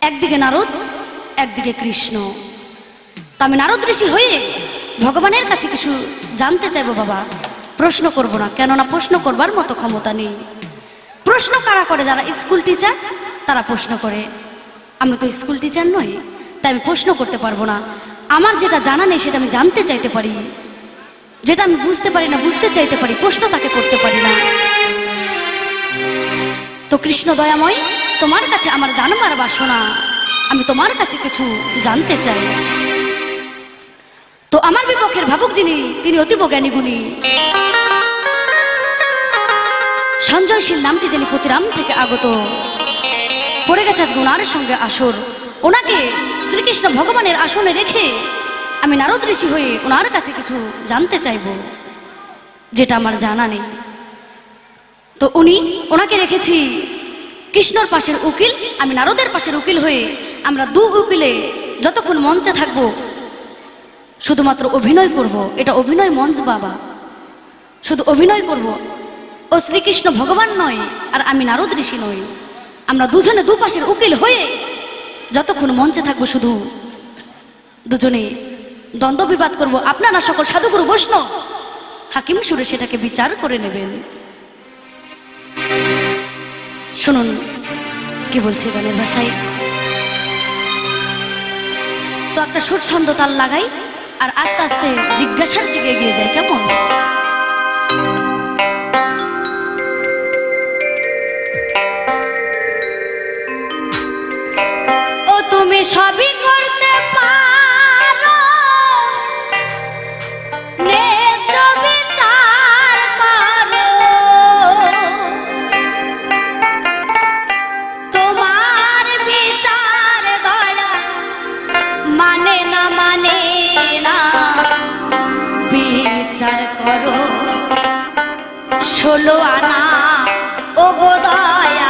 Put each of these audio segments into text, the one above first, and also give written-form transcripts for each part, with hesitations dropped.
একদিকে নারদ একদিকে কৃষ্ণ। তা আমি নারদ ঋষি হয়ে ভগবানের কাছে কিছু জানতে চাইবো বাবা, প্রশ্ন করব না, কেননা প্রশ্ন করবার মতো ক্ষমতা নেই। প্রশ্ন কারা করে? যারা স্কুল টিচার তারা প্রশ্ন করে। আমি তো স্কুল টিচার নই, তাই আমি প্রশ্ন করতে পারবো না। আমার যেটা জানা নেই সেটা আমি জানতে চাইতে পারি, যেটা আমি বুঝতে পারি না বুঝতে চাইতে পারি, প্রশ্ন তাকে করতে পারি না। তো কৃষ্ণ দয়াময়, তোমার কাছে আমার জানবার বাসনা, আমি তোমার কাছে কিছু জানতে চাই। তো আমার বিপক্ষের ভাবুক যিনি, তিনি অতীব জ্ঞানী গুণী। সঞ্জয়শীল নামটি যিনি প্রতিরাম থেকে আগত, পড়ে গেছে আজকে ওনার সঙ্গে আসর। ওনাকে শ্রীকৃষ্ণ ভগবানের আসনে রেখে আমি নারদ ঋষি হয়ে ওনার কাছে কিছু জানতে চাইব, যেটা আমার জানা নেই। তো ওনাকে রেখেছি কৃষ্ণর পাশের উকিল, আমি নারদের পাশের উকিল হয়ে আমরা দু উকিলে যতক্ষণ মঞ্চে থাকবো শুধুমাত্র অভিনয় করব। এটা অভিনয় মঞ্চ বাবা, শুধু অভিনয় করব। ও শ্রীকৃষ্ণ ভগবান নয় আর আমি নারদ ঋষি নই। আমরা দুজনে দুপাশের উকিল হয়ে যতক্ষণ মঞ্চে থাকবো শুধু দুজনে দ্বন্দ্ব বিবাদ করব। আপনারা সকল সাধুগুরু বৈষ্ণব হাকিম সুরে সেটাকে বিচার করে নেবেন। শুনুন কি বলছে গানের ভাষায়। তো একটা সুর ছন্দ তাল লাগাই আর আস্তে আস্তে জিজ্ঞাসার দিকে এগিয়ে যায়, কেমন? ও তুমি সবই করতে পারো, ন্যায্য বিচার করো, তোমার বিচার দয়া মানে না বিচার করো 16 আনা ও গো দয়া,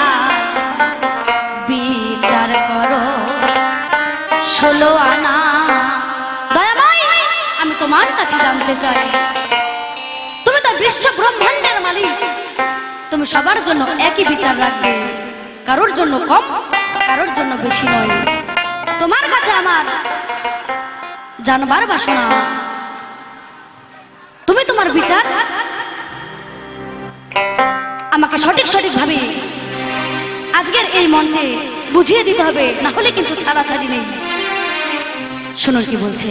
বিচার করো 16 আনা। দয়াময়, আমি তোমার কাছে জানতে চাই, তুমি তো বিশ্ব ব্রহ্মাণ্ডের মালিক, তুমি সবার জন্য একই বিচার রাখবে, কারোর জন্য কম কারোর জন্য বেশি নয়। তোমার কাছে আমার জানবার বাসনা, তুমি তোমার বিচার আমাকে সঠিকভাবে আজকের এই মঞ্চে বুঝিয়ে দিতে হবে, না হলে কিন্তু ছাড়াছাড়ি নেই। শুনুন কি বলছে।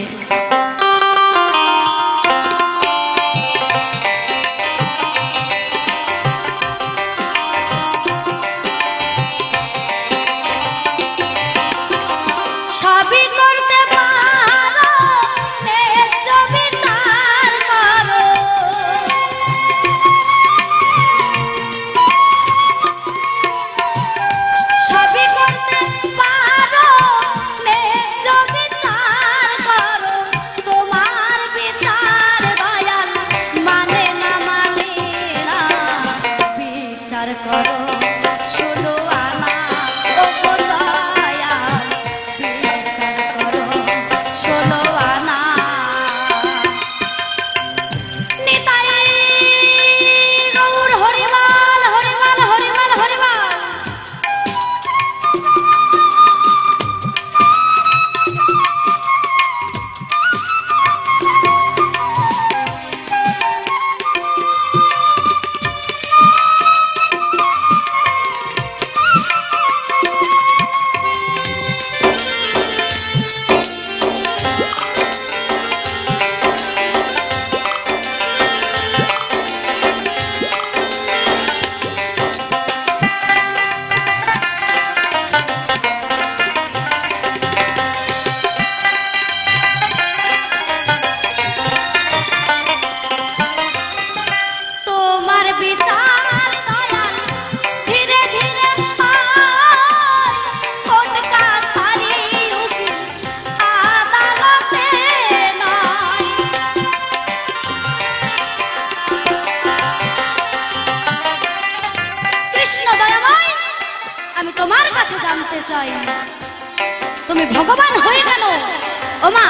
তুমি ভগবান হয়ে গেল ওমা,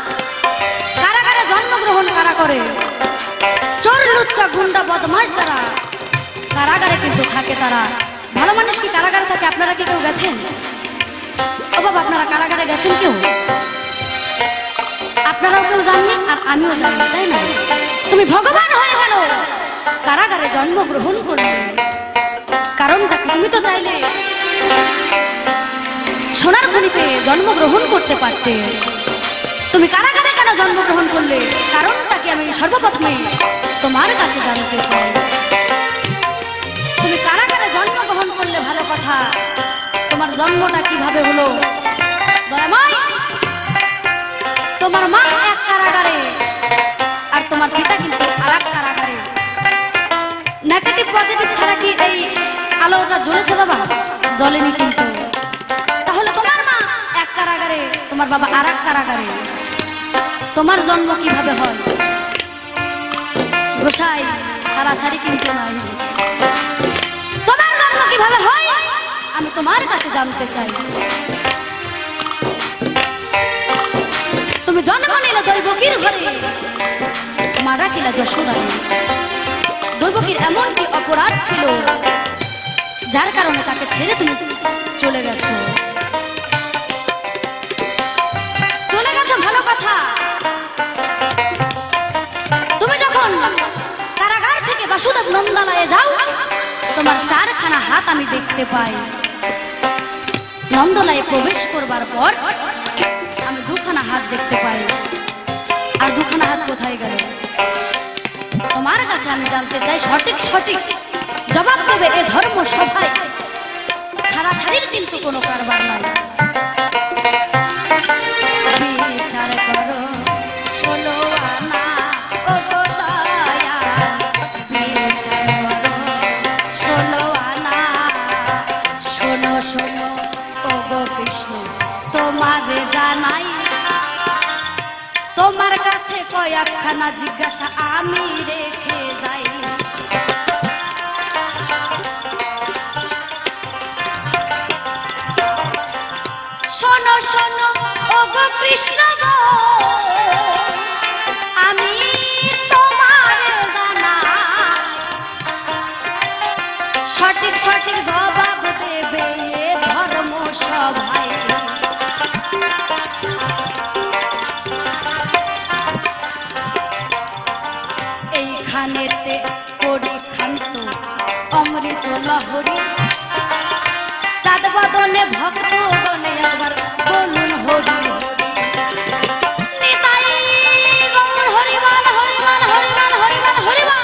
কারাগারে জন্মগ্রহণ কারা করে? চোর লুচ্চা গুন্ডা বদমাশ যারা কারাগারে কিন্তু থাকে, তারা ভালো মানুষ কি কারাগারে থাকে? আপনারা কি কেউ গেছেন? ও বাবা, কারাগারে গেছেন কেউ? আপনারাও কেউ জাননি আর আমিও জানি না, তাই না? তুমি ভগবান হয়ে গেল কারাগারে জন্মগ্রহণ করলে, কারণটা কি? তুমি তো চাইলে সোনার খনিতে জন্মগ্রহণ করতে পারতে। তুমি কারাগারে কেন জন্মগ্রহণ করলে? কারণটা কি আমি সর্বপ্রথমে তোমার কাছে জানতে চাই। তুমি কারাগারে জন্মগ্রহণ করলে ভালো কথা, তোমার জন্মটা কিভাবে হলো? দয়াময়, তোমার মা এক কারাগারে আর তোমার পিতা কিন্তু আর এক কারাগারে। নেগেটিভ পজিটিভ ছাড়া কি এই আলোটা জ্বলেছে বাবা? জ্বলেনি কিন্তু। তাহলে তোমার মা এক কারাগারে, তোমার বাবা আর এক কারাগারে, তোমার জন্ম কিভাবে হয়? গোসাই ছাড়াছাড়ি কিন্তু নাই। তোমার জন্ম কিভাবে হয় আমি তোমার কাছে জানতে চাই। তুমি জন্ম নিলে দৈবকীর ঘরে, মারা কিলা যশোদারে। দৈবকীর এমন কি অপরাধ ছিল যার কারণে তাকে ছেড়ে তুমি চলে গেছো? চলে গেছো ভালো কথা। তুমি যখন কারাগার থেকে বাসুদেব নন্দালয়ে যাও, তোমার 4খানা হাত আমি দেখতে পাই। নন্দলায়ে প্রবেশ করবার পর আমি 2খানা হাত দেখতে পাই। আর 2খানা হাত কোথায় গেল? তোমার কাছে আমি জানতে চাই। সঠিক সঠিক জবাব দেবে এ ধর্ম সভায়। ছাড়াছাড়ির কিন্তু কোনো কারবার নাই। বিচার করো 16 আনা ও গো দয়াল, বিচার করো 16 আনা। শোনো শোনো ও গো কৃষ্ণ, তোমারে জানাই, তোমার কাছে কয়েকখানা জিজ্ঞাসা আমি রেখে যাই। শোনো শোনো ও গো কৃষ্ণ গো, আমি তোমার জানা, সঠিক সঠিক জবাব দেবে এ ধর্ম সভায়। এইখানেতে করি খান্ত অমৃত লহরী, চাঁদ বদনে ভক্ত গনে একবার বলুন হরি হরি। নিতাই গৌর হরিমান হরিমান হরিমান হরিমান হরিমান।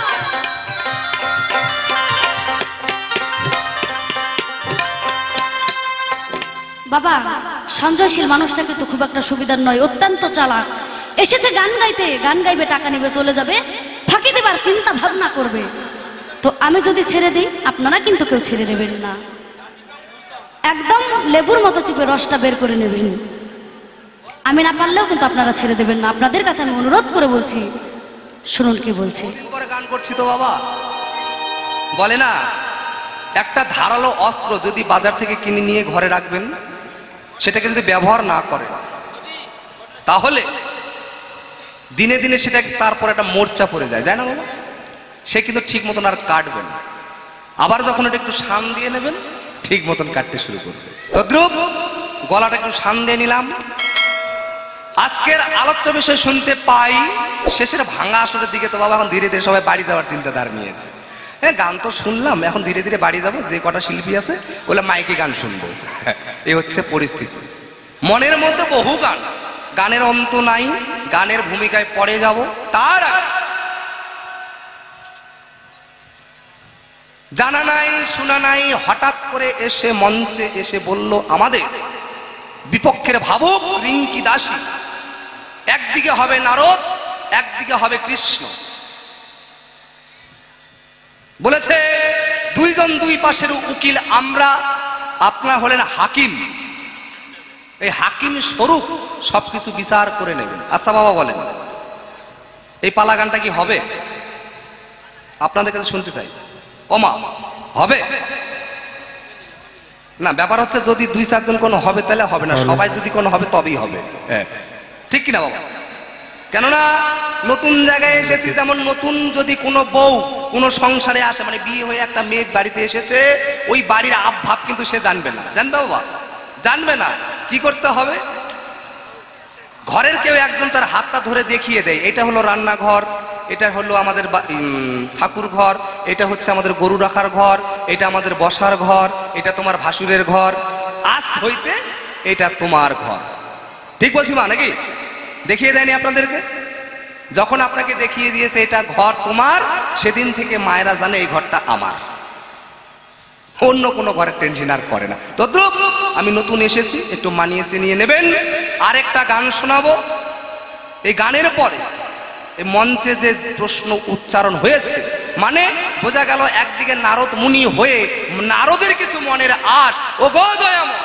বাবা, সঞ্জয়শীল মানুষটা কিন্তু খুব একটা সুবিধার নয়, অত্যন্ত চালাক। এসেছে গান গাইতে, গান গাইবে, টাকা নেবে, চলে যাবে, ফাঁকি দেবার চিন্তা ভাবনা করবে। তো আমি যদি ছেড়ে দিই, আপনারা কিন্তু কেউ ছেড়ে দেবেন না। একদম লেবুর মতো চিপে রসটা বের করে নেবেন। আমি না পারলেও কিন্তু আপনারা ছেড়ে দেবেন না। আপনাদের কাছে আমি অনুরোধ করে বলছি, শুনুন কি বলছি। গান করছি তো বাবা, বলে না একটা ধারালো অস্ত্র যদি বাজার থেকে কিনে নিয়ে ঘরে রাখবেন, সেটাকে যদি ব্যবহার না করে, তাহলে দিনে দিনে সেটা তারপর একটা মোর্চা পড়ে যায়, যায় না বাবা? সে কিন্তু ঠিক মতন আর কাটবে না। আবার যখন এটা একটু শান দিয়ে নেবেন, ঠিক মতন কাটতে শুরু করবে। তদ্রুপ গলাটা একটু শান দিয়ে নিলাম। আজকের আলোচ্য বিষয় শুনতে পাই শেষের ভাঙা আসরের দিকে। তো বাবা এখন ধীরে ধীরে সবাই বাড়ি যাওয়ার চিন্তাধারা নিয়েছে। হ্যাঁ, গান তো শুনলাম, এখন ধীরে ধীরে বাড়ি যাবো। যে কটা শিল্পী আছে ওগুলো মাইকে গান শুনবো। এই হচ্ছে পরিস্থিতি। মনের মধ্যে বহু গান, গানের অন্ত নাই, গানের ভূমিকায় পড়ে যাব। তার জানা নাই শোনা নাই, হঠাৎ করে এসে মঞ্চে এসে বলল আমাদের বিপক্ষের ভাবুক রিঙ্কি দাসী। একদিকে হবে নারদ, একদিকে হবে কৃষ্ণ। বলেছে দুইজন দুই পাশের উকিল আমরা, আপনারা হলেন হাকিম। এই হাকিম স্বরূপ সবকিছু বিচার করে নেবেন। আচ্ছা বাবা বলেন, এই পালা গানটা কি হবে? আপনাদের কাছে শুনতে চাই। ওমা, হবে না? ব্যাপার হচ্ছে যদি 2-4 জন কোনো হবে তাহলে হবে না, সবাই যদি কোনো হবে তবেই হবে। হ্যাঁ, ঠিক কিনা বাবা? কেননা নতুন জায়গায় এসেছি, যেমন নতুন যদি কোনো বউ কোনো সংসারে আসে, মানে বিয়ে হয়ে একটা মেয়ে বাড়িতে এসেছে, ওই বাড়ির আবভাব কিন্তু সে জানবে না। জানবে বাবা? জানবে না। কি করতে হবে? ঘরের কেউ একজন তার হাতটা ধরে দেখিয়ে দেয়, এটা হলো রান্নাঘর, এটা হলো আমাদের ঠাকুর ঘর, এটা হচ্ছে আমাদের গরু রাখার ঘর, এটা আমাদের বসার ঘর, এটা তোমার ভাসুরের ঘর, আজ হইতে এটা তোমার ঘর। ঠিক বলছি মা নাকি? দেখিয়ে দেয়নি আপনাদেরকে? যখন আপনাকে দেখিয়ে দিয়েছে এটা ঘর তোমার, সেদিন থেকে মায়েরা জানে এই ঘরটা আমার, অন্য কোনো ঘরের টেনশন আর করে না। তদ্রুপ আমি নতুন এসেছি, একটু মানিয়ে নিয়ে নেবেন। আরেকটা গান শোনাবো। এই গানের পরে এই মঞ্চে যে প্রশ্ন উচ্চারণ হয়েছে, মানে বোঝা গেল একদিকে নারদ মুনি হয়ে নারদের কিছু মনের আশ, ও গো দয়াময়,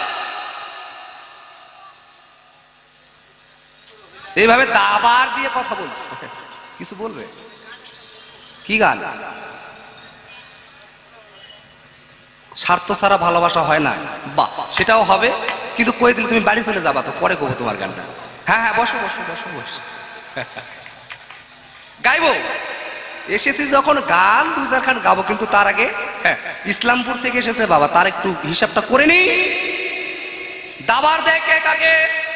এইভাবে দাবার দিয়ে কথা বলছে। কিছু বলবে? কি গান? স্বার্থ ছাড়া ভালোবাসা হয় না। বাহ, সেটাও হবে, কিন্তু কই দিলে তুমি বাড়ি চলে যাবা তো, পরে কবো তোমার গানটা। হ্যাঁ হ্যাঁ, বসো বসো বসো বসো, গাইবো। এসেছি যখন গান দু চার খান গাবো, কিন্তু তার আগে হ্যাঁ, ইসলামপুর থেকে এসেছে বাবা, তার একটু হিসাবটা করে নি। দাবার দেয় কে কাকে?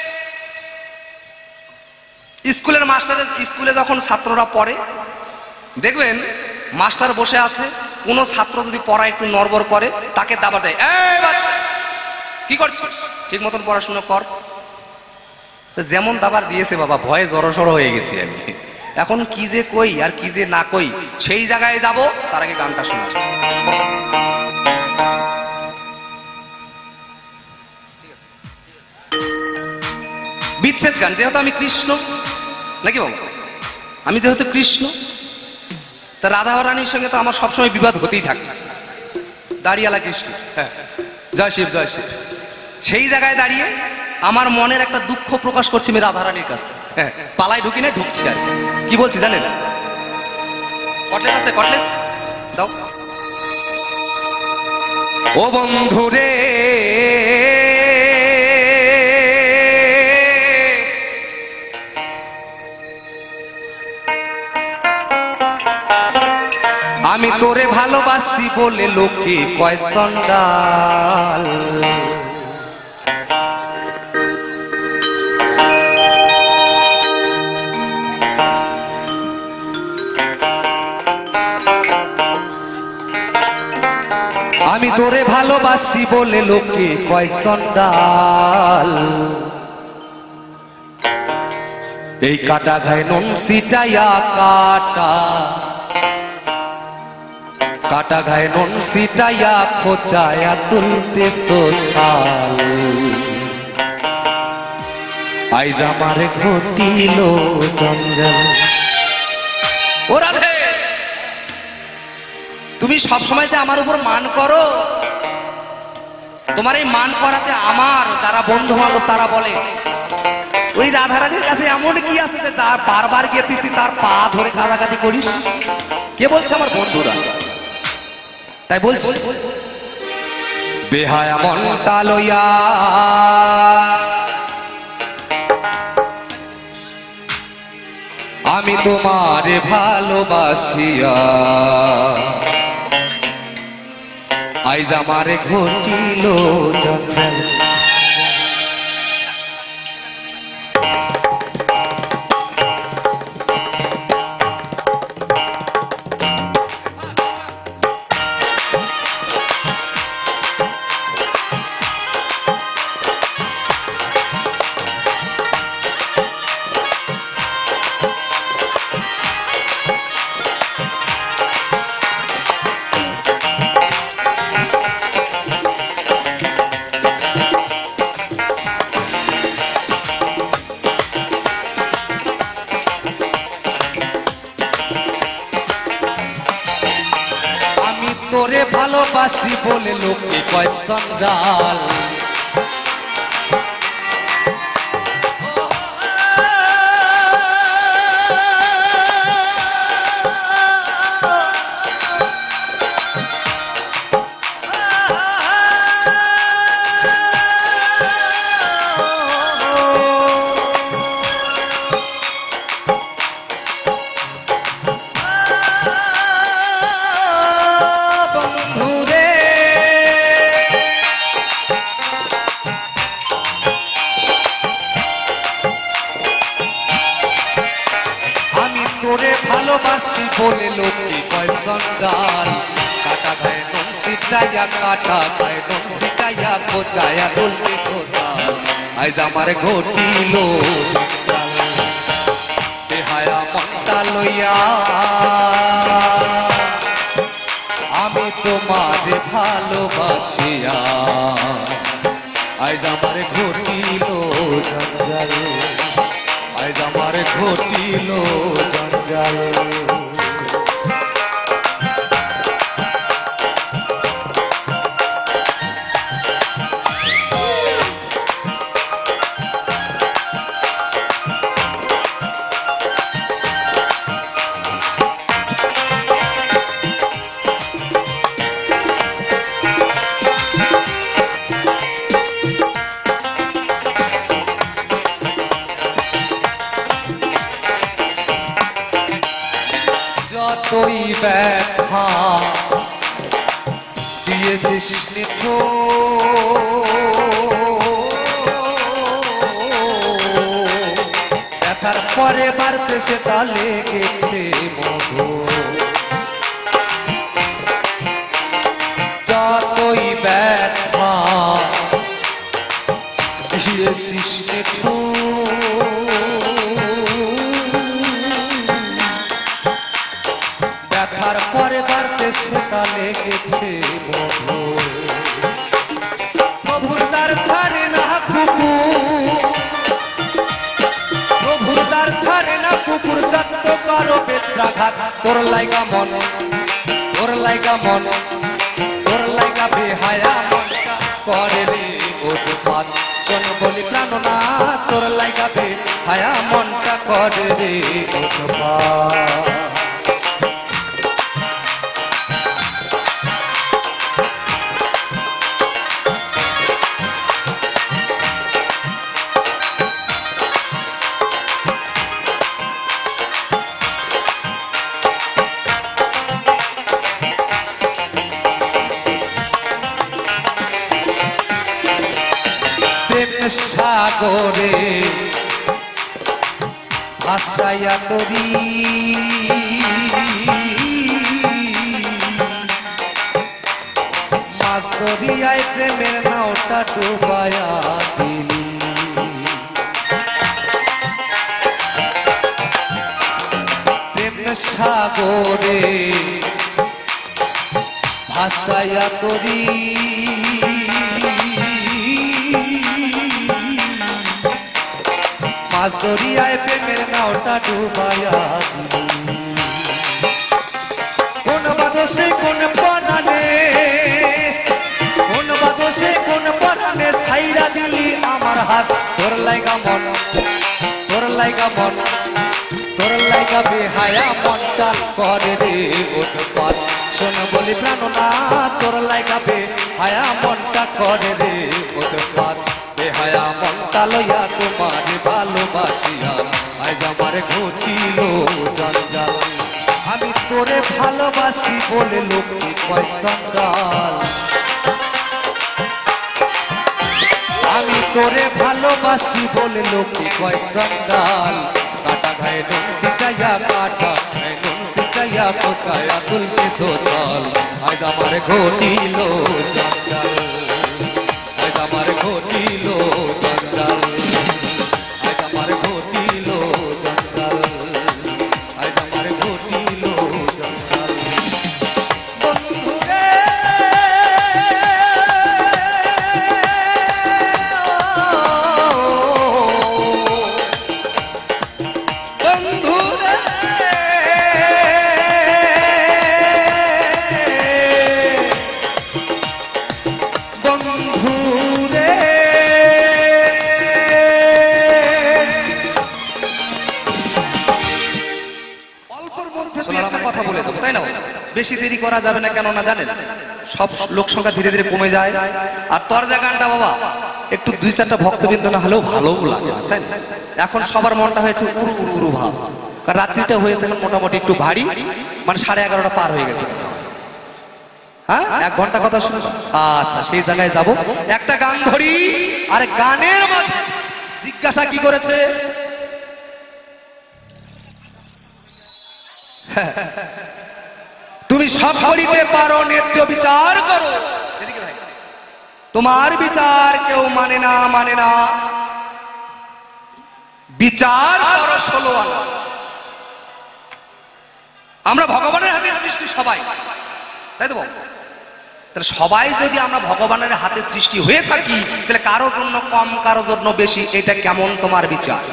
স্কুলের মাস্টারের স্কুলে যখন ছাত্ররা পড়ে, দেখবেন মাস্টার বসে আছে, কোন ছাত্র যদি পড়া একটু নড়বড় করে তাকে দাবার দেয়, এই বাচ্চা কি করছিস, ঠিক মতন পড়াশোনা কর। যেমন দাবার দিয়েছে বাবা, ভয়ে জড়সড় হয়ে গেছি আমি। এখন কি যে কই আর কি যে না কই, সেই জায়গায় যাব, তার আগে গানটা শোনা। বিচ্ছেদ গান, যেহেতু আমি কৃষ্ণ নাকি বাবা, আমি যেহেতু কৃষ্ণ, তা রাধা রানীর সঙ্গে তো আমার সবসময় বিবাদ হতেই থাকে। দাঁড়িয়ালা কৃষ্ণ, হ্যাঁ, জয় শিব জয় শিব। সেই জায়গায় দাঁড়িয়ে আমার মনের একটা দুঃখ প্রকাশ করছি আমি রাধা রানীর কাছে। হ্যাঁ, পালায় ঢুকি না, ঢুকছি আর কি বলছি জানেন? কটলেস আছে, কটলেস দাও। ও বন্ধু রে, আমি তোরে ভালোবাসি বলে লোকে কয় চন্ডাল। আমি তোরে ভালোবাসি বলে লোকে কয় চন্ডাল। এই কাটা ঘায় নুন সিটাইয়া কাটা, কাটা ঘায় নুন সিটাইয়া খোঁচায়া তুলতে সোসাল। আইজ আমার ঘটিল জঞ্জাল। ও রাধে, তুমি সবসময় যে আমার উপর মান করো, তোমার এই মান করাতে আমার যারা বন্ধু বান্ধব তারা বলে ওই রাধারানীর কাছে এমন কি আছে যে যা বারবার গিয়ে তুই তার পা ধরে কাঁদাকাটি করিস? কে বলছে? আমার বন্ধুরা। তাই বলছি, বেহায়া মনটা লইয়া আমি তোমারে ভালোবাসিয়া আইজ আমারে ঘটিল জঞ্জাল। তোরে ভালোবাসি বলে লোকে কয় চন্ডাল। ভালোবাসি বলে লোকে কয় সন্ডাল কাটা গায়ে নুন সিটাইয়া কাটা গায়ে নুন সিটাইয়া কোচায়া তুলতে সোসাল আজ আমার ঘটিল বেহায়া মনটা লইয়া আমি তোমারে ভালোবাসিয়া আজ আমার ঘটিল জঞ্জাল আজ আমার ঘটিল জঞ্জাল যতই ব্যথা দিয়েছিস নিঠো ব্যথার পরে বাড়তে সেটা লেগেছে মধু যতই ব্যথা দিয়েছিস নিঠো দেখার পরে বাড়তে সেটা লেগেছে প্রভুর দ্বার ছাড়ে না কুকুর প্রভুর দ্বার ছাড়ে না কুকুর যত করো বেত্রাঘাত তোর লাইগা মন তোর লাইগা মন তোর লাইগা বেহায়া মনটা করে রে উৎপাত শোন বলি প্রাণনা তোর লাইগা বেহায়া মনটা করে রে উৎপাত সাগরে ভাসাইয়া তরি মাছ দরিয়ায় প্রেমের নাওটা ডুবায়া দিলি প্রেম সাগরে ভাসাইয়া তরি মাছ দরিয়ায় প্রেমের নাওটা ডুবায়া কোন বাদসে কোন পরানে কোন বাদসে কোন পরানে ছাইরা দিলি আমার হাত তোর লাইগা মন তোর লাইগা মন তোর লাইগা বেহায়া মনটা করে রে উৎপাত শোন বলি প্রাণনা তোর লাইগা বেহায়া মনটা করে রে উৎপাত বেহায়া মনটা লইয়া তোমার ভালোবাসিয়া আজ আমার ঘটিল জঞ্জাল আমি তোরে ভালোবাসি বলে লোকে কয় সন্ডাল আমি তোরে ভালোবাসি বলে লোকে কয় সন্ডাল কাটা গায়ে নুন সিটাইয়া কাটা গায়ে নুন সিটাইয়া কোচায়া তুলতে সোসাল আজ আমার ঘটিল জঞ্জাল আজ আমার ঘটিল জঞ্জাল আজ আমার ঘটিল জঞ্জাল আজ আমার ঘটিল জঞ্জাল বন্ধুরে বন্ধুরে বন্ধুরে অল্পর মধ্যে কথা বলে যাবো তাই না বেশি দেরি করা যাবে না কেন না জানেন সব লোক সংখ্যা ধীরে ধীরে কমে যায় আর তরজা গানটা বাবা একটু দুই চারটা ভক্তবৃন্দ না হলেও ভালো লাগে না তাই না এখন সবার মনটা হয়েছে উরু উরু উরু ভাব কারণ রাত্রিটা হয়েছে এখন মোটামুটি একটু ভারী মানে 11:30 পার হয়ে গেছে হ্যাঁ 1 ঘন্টা কথা শুনবো আচ্ছা সেই জায়গায় যাব একটা গান ধরি আর গানের মাঝে জিজ্ঞাসা কি করেছে তুমি সব করিতে পারো, ন্যায্য বিচার করো। এদিকে ভাই, তোমার বিচার কেউ মানে না, মানে না। বিচার করো 16 আনা। আমরা ভগবানের হাতে সৃষ্টি সবাই, তাই তো? তাহলে সবাই যদি আমরা ভগবানের হাতে সৃষ্টি হয়ে থাকি, তাহলে কারো জন্য কম কারো জন্য বেশি, এটা কেমন তোমার বিচার?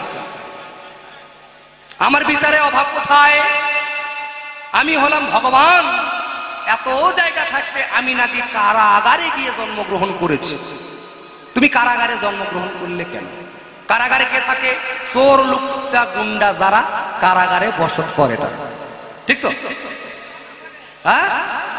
আমার বিচারে অভাব কোথায়? আমি হলাম ভগবান, এত জায়গা থাকতে আমি নাকি কারাগারে গিয়ে জন্মগ্রহণ করেছি। তুমি কারাগারে জন্মগ্রহণ করলে কেন? কারাগারে কে থাকে? চোর, লুচ্চা, গুন্ডা যারা কারাগারে বসত করে তারা, ঠিক তো? হ্যাঁ,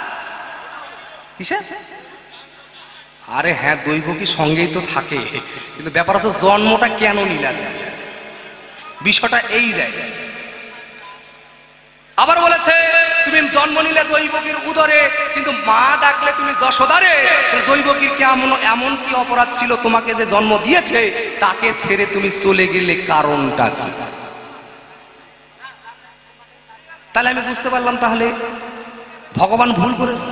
আরে হ্যাঁ, দৈবকী সঙ্গেই তো থাকে, কিন্তু ব্যাপার হচ্ছে জন্মটা কেন নিলা? বিষয়টা এই জায়গায়। আবার বলেছে তুমি জন্ম নিলে দৈবকীর উদরে, কিন্তু মা ডাকলে তুমি যশোদারে। দৈবকীর কেমন এমন কি অপরাধ ছিল তোমাকে যে জন্ম দিয়েছে তাকে ছেড়ে তুমি চলে গেলে, কারণটা কি? তাহলে আমি বুঝতে পারলাম তাহলে ভগবান ভুল করেছে।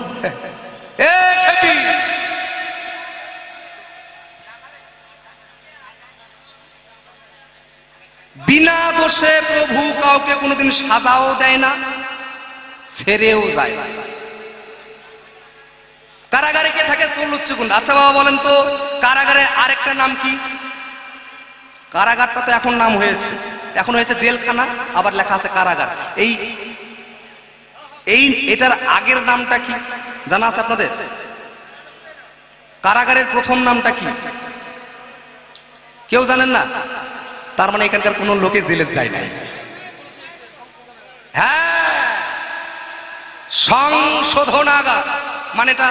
বিনা দোষে প্রভু কাউকে কোনোদিন সাজাও দেয় না, ছেড়েও যায় না। কারাগারে কে থাকে? চলুচ্চ গুন্ডা। আচ্ছা বাবা বলেন তো, কারাগারের আরেকটা নাম কি? কারাগারটা তো এখন নাম হয়েছে, এখন হয়েছে জেলখানা, আবার লেখা আছে কারাগার। এটার আগের নামটা কি জানা আছে আপনাদের? কারাগারের প্রথম নামটা কি কেউ জানেন না? তার মানে এখানকার কোন লোকে জেলে যায় নাই। হ্যাঁ, সংশোধনাগার মানেটা,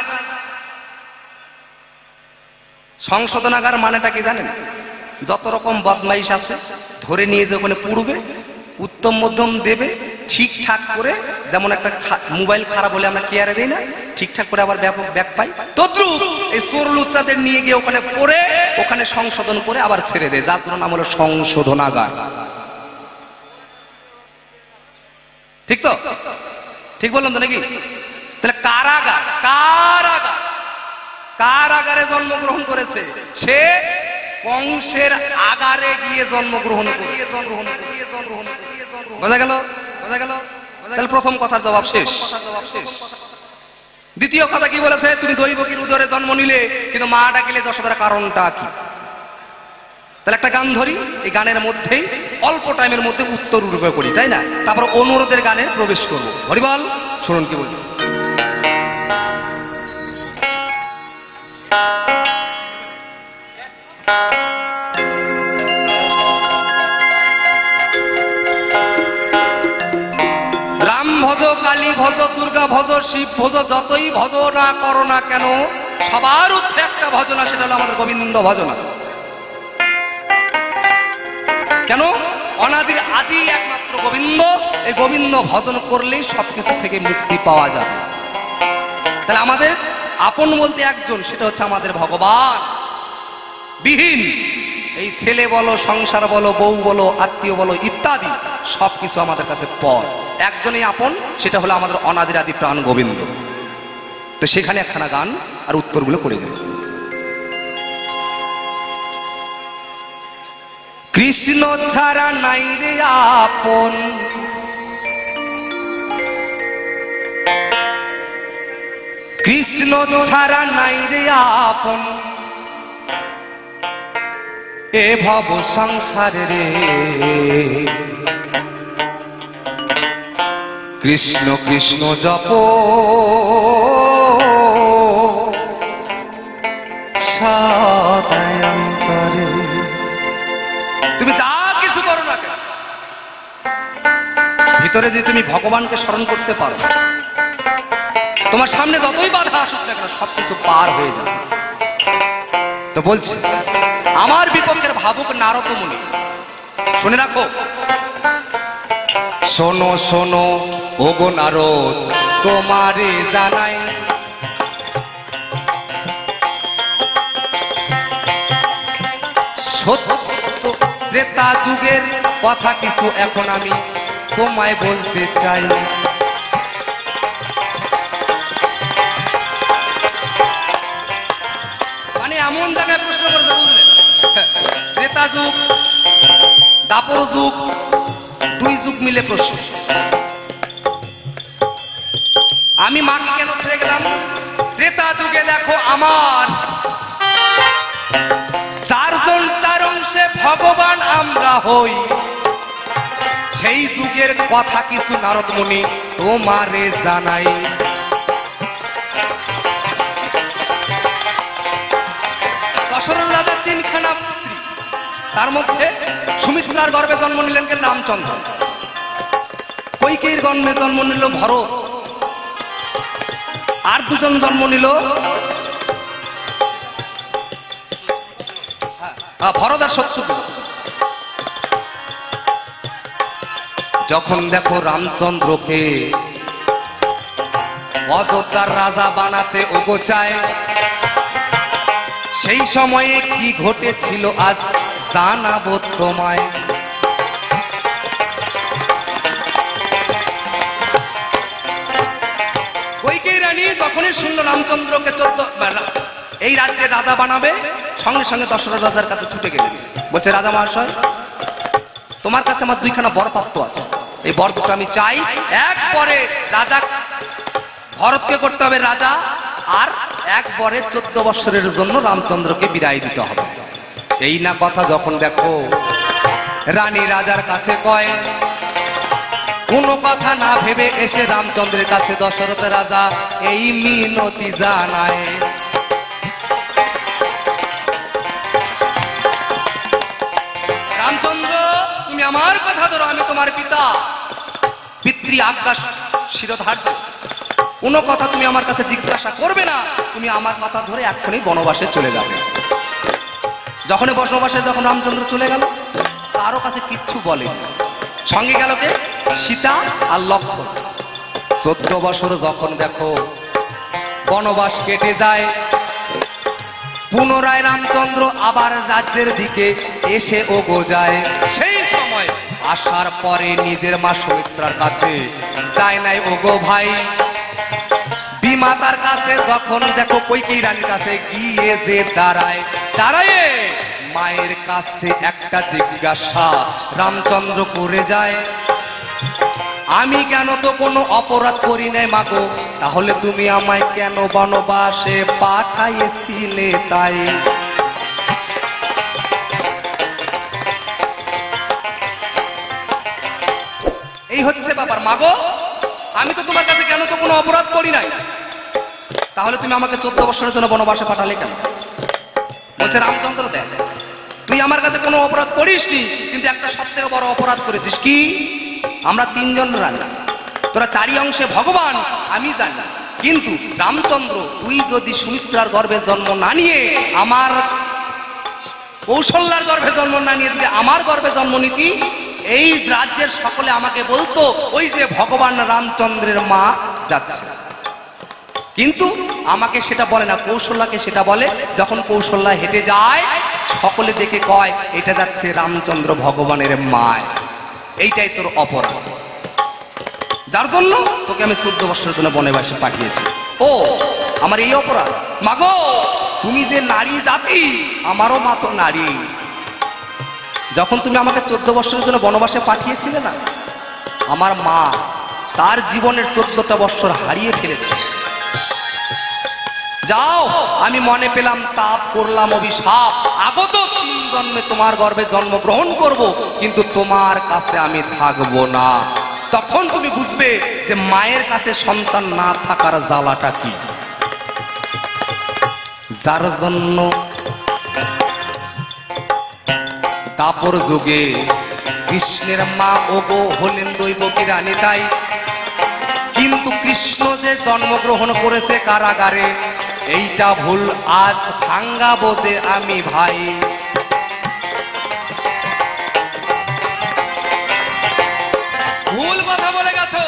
সংশোধনাগার মানেটা কি জানেন? যত রকম বদমাইশ আছে ধরে নিয়ে যে ওখানে পুড়বে, উত্তম মধ্যম দেবে, ঠিকঠাক করে, যেমন একটা মোবাইল খারাপ হলে আমরা কেয়ারে দিই না, ঠিকঠাক করে আবার ব্যাপক ব্যাক পাই, তদ্রুপ এই চোর লুচ্চাদের নিয়ে গিয়ে ওখানে পড়ে, ওখানে সংশোধন করে আবার ছেড়ে দেয়, যার জন্য নাম হলো সংশোধনাগার। ঠিক তো? ঠিক বললাম তো নাকি? তাহলে কারাগার, কারাগার, কারাগারে জন্মগ্রহণ করেছে সে, কংসের আগারে গিয়ে জন্মগ্রহণ করে। বোঝা গেল? বোঝা গেল? তাহলে প্রথম কথার জবাব শেষ। দ্বিতীয় কথা কি বলেছে? তুমি দৈবকীর উদরে জন্ম নিলে, কিন্তু মা ডাকিলে যশোদার, কারণটা কি? তাহলে একটা গান ধরি, এই গানের মধ্যেই অল্প টাইমের মধ্যে উত্তর উড়ে করি, তাই না? তারপর অনুরোধের গানে প্রবেশ করবো। হরিবল, শুনুন কি বলছে। রাম ভজ, কালী ভজ, দুর্গা ভজ, শিব ভজ, যতই ভজ না করো না কেন, সবার ঊর্ধ্বে একটা ভজনা, সেটা হলো আমাদের গোবিন্দ ভজনা। কেন? অনাদির আদি একমাত্র গোবিন্দ। এই গোবিন্দ ভজন করলেই সবকিছু থেকে মুক্তি পাওয়া যাবে। তাহলে আমাদের আপন বলতে একজন, সেটা হচ্ছে আমাদের ভগবান। বিহীন এই ছেলে বলো, সংসার বলো, বউ বলো, আত্মীয় বলো, ইত্যাদি সবকিছু আমাদের কাছে পর। একজনই আপন, সেটা হলো আমাদের অনাদির আদি প্রাণ গোবিন্দ। তো সেখানে একখানা গান আর উত্তরগুলো করে যাবে। কৃষ্ণ ছাড়া নাই রে আপন, কৃষ্ণ ছাড়া নাই রে আপন, এ ভব সংসার রে। কৃষ্ণ কৃষ্ণ জপ সদায় অন্তরে। তুমি যা কিছু করো না কেন, ভিতরে যে তুমি ভগবানকে স্মরণ করতে পারো, তোমার সামনে যতই বাধা আসুক না কেন, সবকিছু পার হয়ে যাবে। তো বলছি, আমার বিপক্ষের ভাবুক নারদ মুনি, শুনে রাখো। শোনো শোনো ওগো নারদ, তোমারে জানাই, সত্য ত্রেতা যুগের কথা কিছু এখন আমি তোমায় বলতে চাই। এমন জায়গায় প্রশ্ন করেছে বুঝলেন, ত্রেতা যুগ দাপর যুগ দুই যুগ মিলে প্রশ্ন। আমি মাকে কেন ছেড়ে গেলাম? ত্রেতা যুগে দেখো আমার চারজন চার অংশে ভগবান আমরা হই, সেই যুগের কথা কিছু নারদ মুনি তোমারে জানাই। দশরথ রাজার তিনখানা স্ত্রী, তার মধ্যে সুমিত্রার গর্ভে জন্ম নিলেন কে? রামচন্দ্র। কৈকেয়ীর গর্ভে জন্ম নিল ভরত। আর দুজন জন্ম নিল ভরত আর শত্রুঘ্ন। যখন দেখো রামচন্দ্রকে অযোধ্যার রাজা বানাতে ওগো চায়, সেই সময়ে কি ঘটেছিল আজ জানাবো তোমায়। কৈকেয়ী রানী যখনই শুনল রামচন্দ্রকে এই রাজ্যের রাজা বানাবে, সঙ্গে সঙ্গে দশরথ রাজার কাছে ছুটে গেলেন। বলছে, রাজা মহাশয়, তোমার কাছে আমার দুইখানা বর প্রাপ্ত আছে, এই বর দুটো আমি চাই। এক পরে রাজা ভরতকে করতে হবে রাজা, আর এক পরে 14 বৎসরের জন্য রামচন্দ্রকে বিদায় দিতে হবে। এই না কথা যখন দেখো রানী রাজার কাছে কয়, কোনো কথা না ভেবে এসে রামচন্দ্রের কাছে দশরথ রাজা এই মিনতি জানায়। রামচন্দ্র, তুমি আমার কথা ধরো, আমি তোমার পিতা, পিতৃ আজ্ঞা শিরোধার্য, কোনো কথা তুমি আমার কাছে জিজ্ঞাসা করবে না, তুমি আমার কথা ধরে এক্ষুনি বনবাসে চলে যাবে। যখন বনবাসে যখন রামচন্দ্র চলে গেল, কারো কাছে কিচ্ছু বলেনি। সঙ্গে গেল কে? সীতা আর লক্ষ্মণ। 14 বছর যখন দেখো বনবাস কেটে যায়, পুনরায় রামচন্দ্র আবার রাজ্যের দিকে এসে ওগো যায়। সেই সময় আসার পরে নিজের মা সুমিত্রার কাছে যায় নাই ওগো ভাই, বিমাতার কাছে যখন দেখো কৈকেয়ী রানীর কাছে গিয়ে যে দাঁড়ায়, দাঁড়ায় মায়ের কাছে একটা জিজ্ঞাসা রামচন্দ্র করে যায়, আমি কেন তো কোনো অপরাধ করি নাই মাগো, তাহলে তুমি আমায় কেন বনবাসে পাঠাইছিলে? তাই এই হচ্ছে ব্যাপার। মাগো, আমি তো তোমার কাছে কেন তো কোনো অপরাধ করি নাই, তাহলে তুমি আমাকে 14 বছরের জন্য বনবাসে পাঠালে কেন? বলছে, রামচন্দ্র দেখ, তুই আমার কাছে কোনো অপরাধ করিসনি, কিন্তু একটা সবথেকে বড় অপরাধ করেছিস। কি? আমরা 3 জন রাজা, তোরা 4 অংশে ভগবান, আমি জানি, কিন্তু রামচন্দ্র, তুই যদি সুমিত্রার গর্ভে জন্ম না নিয়ে, আমার কৌশল্যার গর্ভে জন্ম না নিয়ে যদি আমার গর্ভে জন্ম নিতি, এই রাজ্যের সকলে আমাকে বলতো ওই যে ভগবান রামচন্দ্রের মা যাচ্ছে। কিন্তু আমাকে সেটা বলে না, কৌশল্যাকে সেটা বলে। যখন কৌশল্যা হেঁটে যায়, সকলে দেখে কয় এটা যাচ্ছে রামচন্দ্র ভগবানের মায়। এইটাই তোর অপরাধ, যার জন্য তোকে আমি 14 বছরের জন্য বনবাসে পাঠিয়েছি। ও, আমার এই অপরাধ? মাগো, তুমি যে নারী জাতি, আমারও মা তো নারী। যখন তুমি আমাকে 14 বছরের জন্য বনবাসে পাঠিয়েছিলে না, আমার মা তার জীবনের 14টা বছর হারিয়ে ফেলেছে। যাও, আমি মনে পেলাম তাপ করলাম অভিশাপ, আগত 3 জন্মে তোমার গর্ভে জন্মগ্রহণ করব, কিন্তু তোমার কাছে আমি থাকবো না। তখন তুমি বুঝবে যে মায়ের কাছে সন্তান না থাকার জ্বালাটা কি। যার জন্য দাপর যুগে কৃষ্ণের মা ওগো হলেন দৈবকী রানী। তাই কিন্তু কৃষ্ণ যে জন্মগ্রহণ করেছে কারাগারে, এইটা ভুল আজ ভাঙ্গাবো যে আমি ভাই। ভুল কথা বলে গেছো।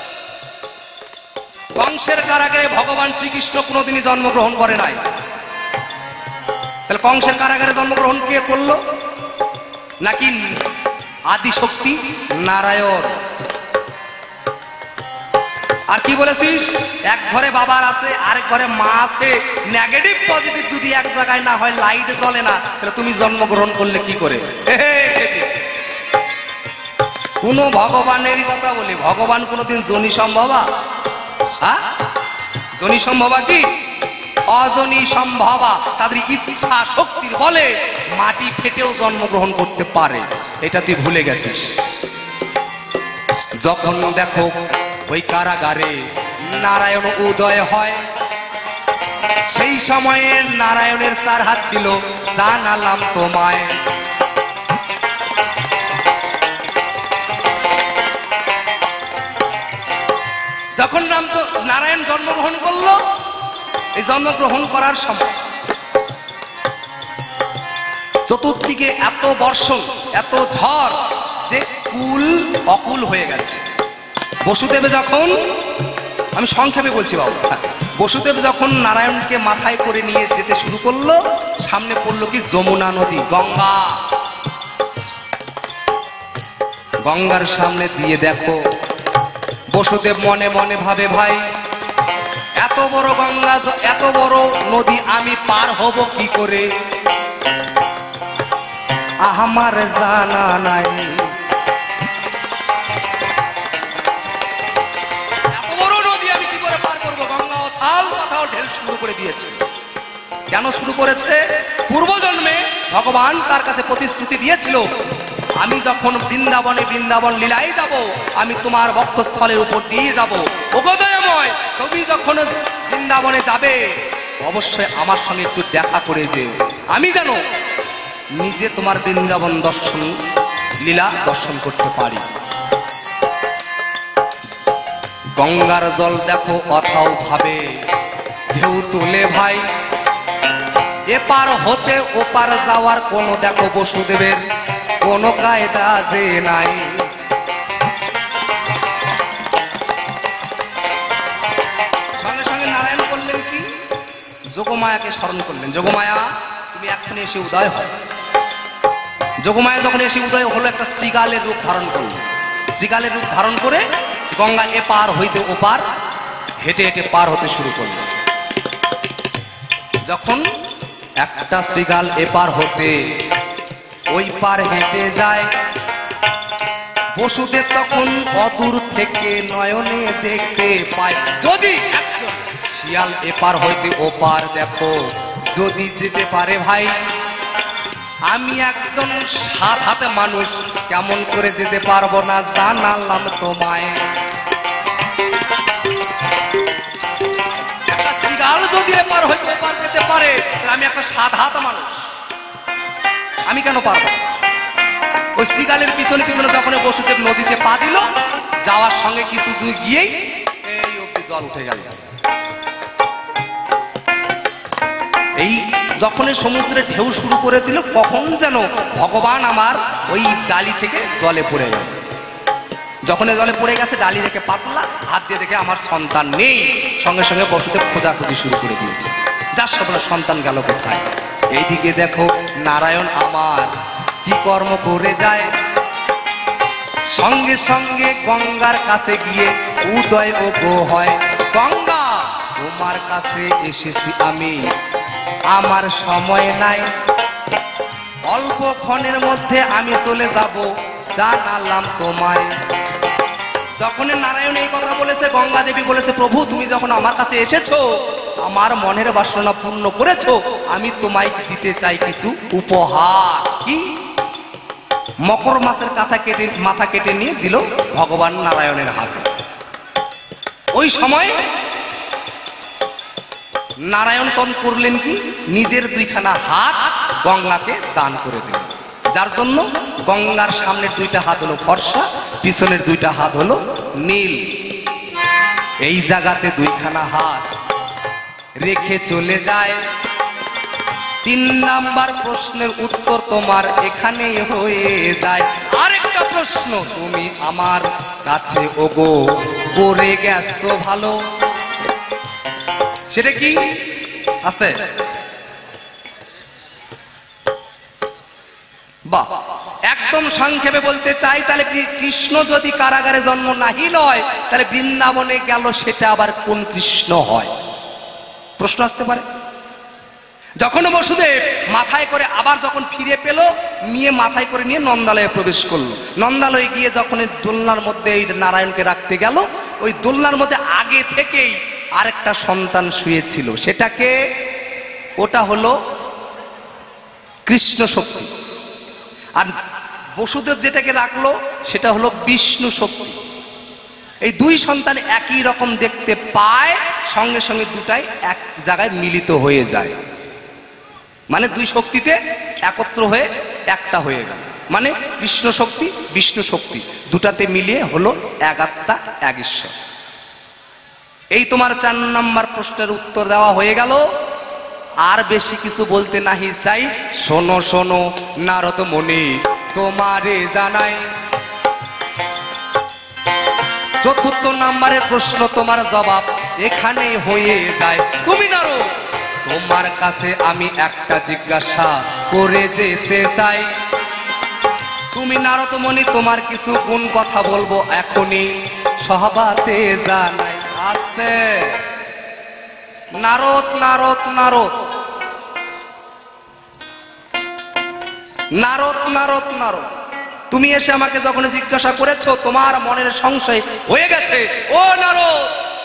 কংসের কারাগারে ভগবান শ্রীকৃষ্ণ কোনোদিনই জন্মগ্রহণ করে নাই। তাহলে কংসের কারাগারে জন্মগ্রহণ কে করলো? নাকি আদিশক্তি নারায়ণ? আর কি বলেছিস, এক ঘরে বাবার আছে আরেক ঘরে মা আছে, নেগেটিভ পজিটিভ যদি এক জায়গায় না হয়, লাইট জ্বলে না, তাহলে তুমি জন্মগ্রহণ করলে কি করে? কোন ভগবানের কথা বলি, ভগবান কোনদিন জনি সম্ভবা? হ্যাঁ, জনি সম্ভবা কি অজনী সম্ভবা? তাদের ইচ্ছা শক্তির বলে মাটি ফেটেও জন্মগ্রহণ করতে পারে, এটা তুই ভুলে গেছিস। যখন দেখো ওই কারাগারে নারায়ণ উদয় হয়, সেই সময়ে নারায়ণের 4 হাত ছিল, জানালাম তোমায়। যখন নারায়ণ জন্মগ্রহণ করলো, এই জন্মগ্রহণ করার সময় চতুর্দিকে এত বর্ষণ, এত ঝড় যে কুল অকুল হয়ে গেছে। বসুদেব যখন, আমি সংক্ষেপে বলছি বাবু, বসুদেব যখন নারায়ণকে মাথায় করে নিয়ে যেতে শুরু করলো, সামনে পড়লো কি যমুনা নদী, গঙ্গা। গঙ্গার সামনে দিয়ে দেখো বসুদেব মনে মনে ভাবে, ভাই এত বড় গঙ্গা, এত বড় নদী আমি পার হব কি করে? আমার জানা নাই। এত বড় নদী আমি কি করে পার করব? গঙ্গা থাল পাথাল ঢেল শুরু করে দিয়েছে। কেন শুরু করেছে? পূর্বজন্মে ভগবান তার কাছে প্রতিশ্রুতি দিয়েছিল, আমি যখন বৃন্দাবনে বৃন্দাবন লীলায় যাব, আমি তোমার বক্ষস্থলের উপর দিয়ে যাব। ওগো দয়াময়, তুমি যখন বৃন্দাবনে যাবে অবশ্যই আমার সঙ্গে একটু দেখা করে যে আমি যেন নিজে তোমার বৃন্দাবন দর্শন, লীলা দর্শন করতে পারি। গঙ্গার জল দেখো অথাও ভাবে ঢেউ তোলে ভাই, এপার হতে ওপার যাওয়ার কোন দেখো বসুদেবের কোন কায়দা যে নাই। সঙ্গে সঙ্গে নারায়ণ করলেন কি, যোগমায়াকে স্মরণ করলেন। যোগমায়া তুমি এক্ষুনি এসে উদয় হয়। যোগমায়া যখন এসে উদয় হলো, একটা শ্রীগালের রূপ ধারণ করলো। শ্রীগালের রূপ ধারণ করে গঙ্গা এপার হইতে ওপার হেঁটে হেঁটে পার হতে শুরু করলো। যখন একটা শ্রীগাল এপার হতে ওই পার হেঁটে যায়, বসুদেব তখন অদূর থেকে নয়নে দেখতে পায়, যদি একজন শিয়াল এপার হইতে ওপার দেখো যদি যেতে পারে ভাই, আমি একজন 7 হাতে মানুষ কেমন করে যেতে পারবো না? জানালাম তোমায়। একটা শ্রীগাল যদি এপার হইতে ওপার যেতে পারে, আমি একটা 7 হাত মানুষ, আমি কেন পারবো? ওই শ্রীগালের পিছনে পিছনে যখন বসুদেব নদীতে পা দিল, যাওয়ার সঙ্গে কিছু দূর গিয়েই এই অব্দি জল উঠে গেল। এই যখন সমুদ্রে ঢেউ শুরু করে দিল, কখন যেন ভগবান আমার ওই ডালি থেকে জলে পড়ে গেল। যখন জলে পড়ে গেছে, ডালি দেখে পাতলা, হাত দিয়ে দেখে আমার সন্তান নেই। সঙ্গে সঙ্গে বসুদেব খোঁজাখুঁজি শুরু করে দিয়েছে, যার সব সন্তান গেল কোথায়? এইদিকে দেখো নারায়ণ আমার কি কর্ম করে যায়, সঙ্গে সঙ্গে গঙ্গার কাছে গিয়ে উদয় ও গো হয়। গঙ্গা তোমার কাছে এসেছি আমি, আমার সময় নাই, অল্প ক্ষণের মধ্যে আমি চলে যাব, জানালাম তোমায়। যখন নারায়ণ এই কথা বলেছে, গঙ্গা দেবী বলেছে, প্রভু তুমি যখন আমার কাছে এসেছো, আমার মনের বাসনা পূর্ণ করেছো, আমি তোমায় দিতে চাই কিছু উপহার। কি? মকর মাছের মাথা কেটে নিয়ে দিল ভগবান নারায়ণের হাতে। ওই সময় নারায়ণ তন করলেন কি, নিজের 2খানা হাত গঙ্গাকে দান করে দিলেন, যার জন্য গঙ্গার সামনের 2টা হাত হলো ফর্সা, পিছনের 2টা হাত হলো নীল। এই জায়গাতে 2খানা হাত রেখে চলে যায়। 3 নাম্বার প্রশ্নের উত্তর তোমার এখানেই হয়ে যায়। আরেকটা প্রশ্ন তুমি আমার কাছে ওগো করে গেছো ভালো, সেটা কি? আস্তে বাহ, একদম সংক্ষেপে বলতে চাই, তাহলে কৃষ্ণ যদি কারাগারে জন্ম নাহি লয়, তাহলে বৃন্দাবনে গেল সেটা আবার কোন কৃষ্ণ হয়? প্রশ্ন আসতে পারে। যখন বসুদেব মাথায় করে আবার যখন ফিরে পেল, নিয়ে মাথায় করে নিয়ে নন্দালয়ে প্রবেশ করলো। নন্দালয়ে গিয়ে যখন দোলনার মধ্যে এই নারায়ণকে রাখতে গেল, ওই দোলনার মধ্যে আগে থেকেই আরেকটা সন্তান শুয়েছিল। সেটাকে, ওটা হলো কৃষ্ণ শক্তি। আর বসুদেব যেটাকে রাখলো সেটা হলো বিষ্ণু শক্তি। এই দুই সন্তান একই রকম দেখতে পায়, সঙ্গে সঙ্গে দুটাই এক জায়গায় মিলিত হয়ে যায়। মানে দুই শক্তিতে একত্র হয়ে একটা হয়ে গেল, মানে কৃষ্ণ শক্তি বিষ্ণু শক্তি দুটাতে মিলিয়ে হলো এক আত্মা এক ঈশ্বর। এই তোমার 4 নম্বর প্রশ্নের উত্তর দেওয়া হয়ে গেল। আর বেশি কিছু বলতে নাহি চাই। শোনো শোনো নারদ মুনি তোমারে জানাই, 4র্থ নম্বরের প্রশ্ন তোমার জবাব এখানেই হয়ে যায়। তুমি নারদ, তোমার কাছে আমি একটা জিজ্ঞাসা করে যেতে চাই। তুমি নারদ মুনি, তোমার কিছু কোন কথা বলবো এখনই সভাতে জানাই। আস্তে, নারদ নারদ নারদ নারদ নারদ নারদ, তুমি এসে আমাকে যখন জিজ্ঞাসা করেছো, তোমার মনের সংশয় হয়ে গেছে। ও নারদ,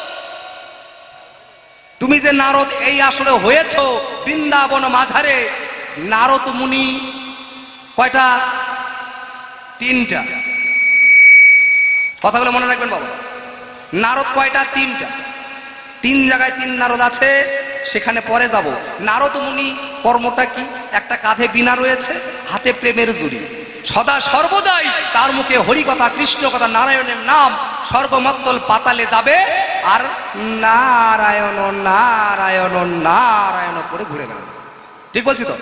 তুমি যে নারদ এই আসলে হয়েছো বৃন্দাবন মাঝারে। নারদ মুনি কয়টা? 3টা। কথাগুলো মনে রাখবেন বাবা। নারদ কয়টা? 3টা। 3 জায়গায় 3 নারদ আছে, সেখানে পরে যাব। নারদ মুনি কর্মটা কি? একটা কাঁধে বীণা রয়েছে, হাতে প্রেমের জুড়ি, সদা সর্বদাই তার মুখে হরি কথা কৃষ্ণ কথা নারায়ণের নাম, স্বর্গমত্তল পাতালে যাবে আর নারায়ণ নারায়ণ নারায়ণ করে ঘুরে বেড়াবে। ঠিক বলছি তো?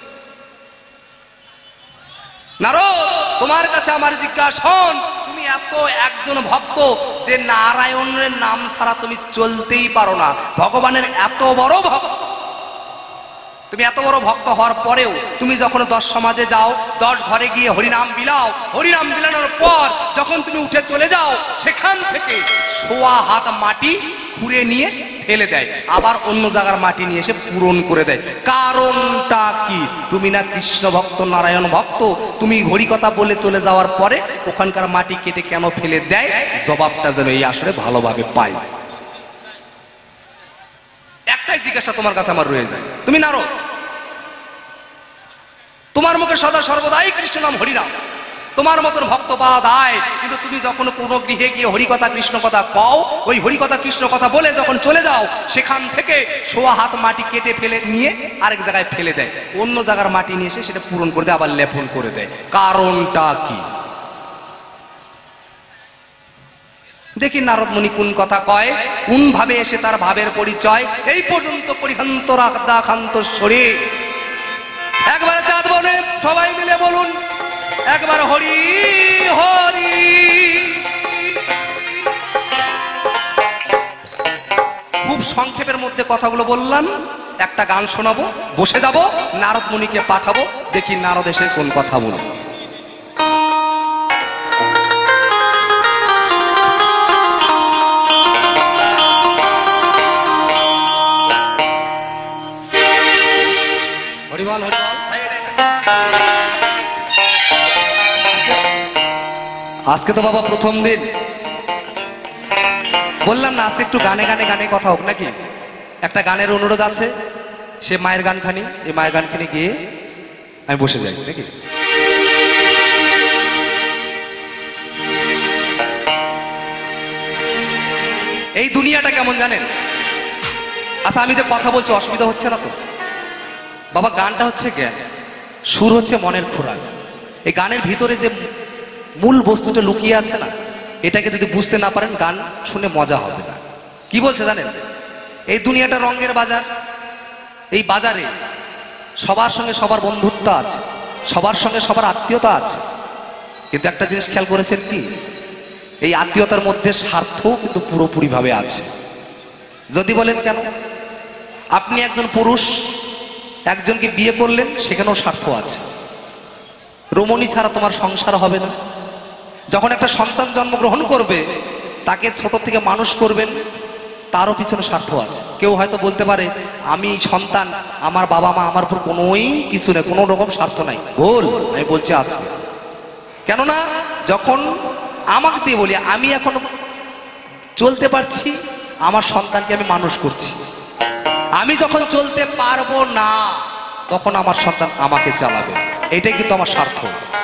নারদ, তোমার কাছে আমার জিজ্ঞাসা, তুমি এত একজন ভক্ত যে নারায়ণের নাম ছাড়া তুমি চলতেই পারো না। ভগবানের এত বড় ভক্ত, তুমি এত বড় ভক্ত হওয়ার পরেও তুমি যখন 10 সমাজে যাও, 10 ঘরে গিয়ে হরিনাম বিলাও, হরিনাম বিলানোর পর যখন তুমি উঠে চলে যাও, সেখান থেকে 1.25 হাত মাটি খুঁড়ে নিয়ে ফেলে দেয়, আবার অন্য জায়গার মাটি নিয়ে এসে পূরণ করে দেয়। কারণটা কি? তুমি না কৃষ্ণ ভক্ত নারায়ণ ভক্ত, তুমি হরি কথা বলে চলে যাওয়ার পরে ওখানকার মাটি কেটে কেন ফেলে দেয়? জবাবটা যেন এই আসলে ভালোভাবে পাই। একটাই জিজ্ঞাসা তোমার কাছে আমার রয়ে যায়। তুমি নারদ, তোমার মুখে সদা সর্বদাই কৃষ্ণ নাম হরিনাম, তোমার মতন ভক্ত পাওয়া দায়, কিন্তু তুমি যখন কোনো গৃহে গিয়ে হরিকথা কৃষ্ণ কথা কও, ওই হরিকথা কৃষ্ণ কথা বলে যখন চলে যাও, সেখান থেকে 1.25 হাত মাটি কেটে ফেলে নিয়ে আরেক জায়গায় ফেলে দেয়, অন্য জায়গার মাটি নিয়ে এসে সেটা পূরণ করে দেয়, আবার লেপন করে দেয়। কারণটা কি? দেখি নারদ মুনি কোন কথা কয়, কোন ভাবে এসে তার ভাবের পরিচয়। এই পর্যন্ত পরিখান্ত রাখান্ত শরীর। একবারে চাঁদ বনে সবাই মিলে বলুন, একবার হরি হরি। খুব সংক্ষেপের মধ্যে কথাগুলো বললাম, একটা গান শোনাবো, বসে যাব, নারদ মুনিকে পাঠাবো, দেখি নারদ এসে কোন কথা বলে। হরিবল হরিবল। আজকে তো বাবা প্রথম দিন, বললাম না আজকে একটু গানে গানে গানে কথা হোক নাকি। একটা গানের অনুরোধ আছে, সে মায়ের গানখানি, এই মায়ের গানখানি গিয়ে আমি বসে যাই নাকি। এই দুনিয়াটা কেমন জানেন? আচ্ছা, আমি যে কথা বলছি অসুবিধা হচ্ছে না তো? বাবা, গানটা হচ্ছে জ্ঞান, সুর হচ্ছে মনের খোরাক। এই গানের ভিতরে যে মূল বস্তুটা লুকিয়ে আছে না, এটাকে যদি বুঝতে না পারেন গান শুনে মজা হবে না। কি বলছে জানেন? এই দুনিয়াটা রঙের বাজার, এই বাজারে সবার সঙ্গে সবার বন্ধুত্ব আছে, সবার সঙ্গে সবার আত্মীয়তা আছে, কিন্তু একটা জিনিস খেয়াল করেছেন কি? এই আত্মীয়তার মধ্যে স্বার্থ কিন্তু পুরোপুরিভাবে আছে। যদি বলেন কেন? আপনি একজন পুরুষ একজনকে বিয়ে করলেন, সেখানেও স্বার্থ আছে। রমণী ছাড়া তোমার সংসার হবে না। যখন একটা সন্তান জন্মগ্রহণ করবে, তাকে ছোট থেকে মানুষ করবেন, তারও পিছনে স্বার্থ আছে। কেউ হয়তো বলতে পারে আমি সন্তান, আমার বাবা মা আমার উপর কোনোই কিছু নেই, কোনো রকম স্বার্থ নাই। ভুল, আমি বলছি আছে। কেননা যখন আমাকে দিয়ে বলি আমি এখন চলতে পারছি, আমার সন্তানকে আমি মানুষ করছি। আমি যখন চলতে পারবো না, তখন আমার সন্তান আমাকে চালাবে। এটাই কিন্তু আমার স্বার্থ।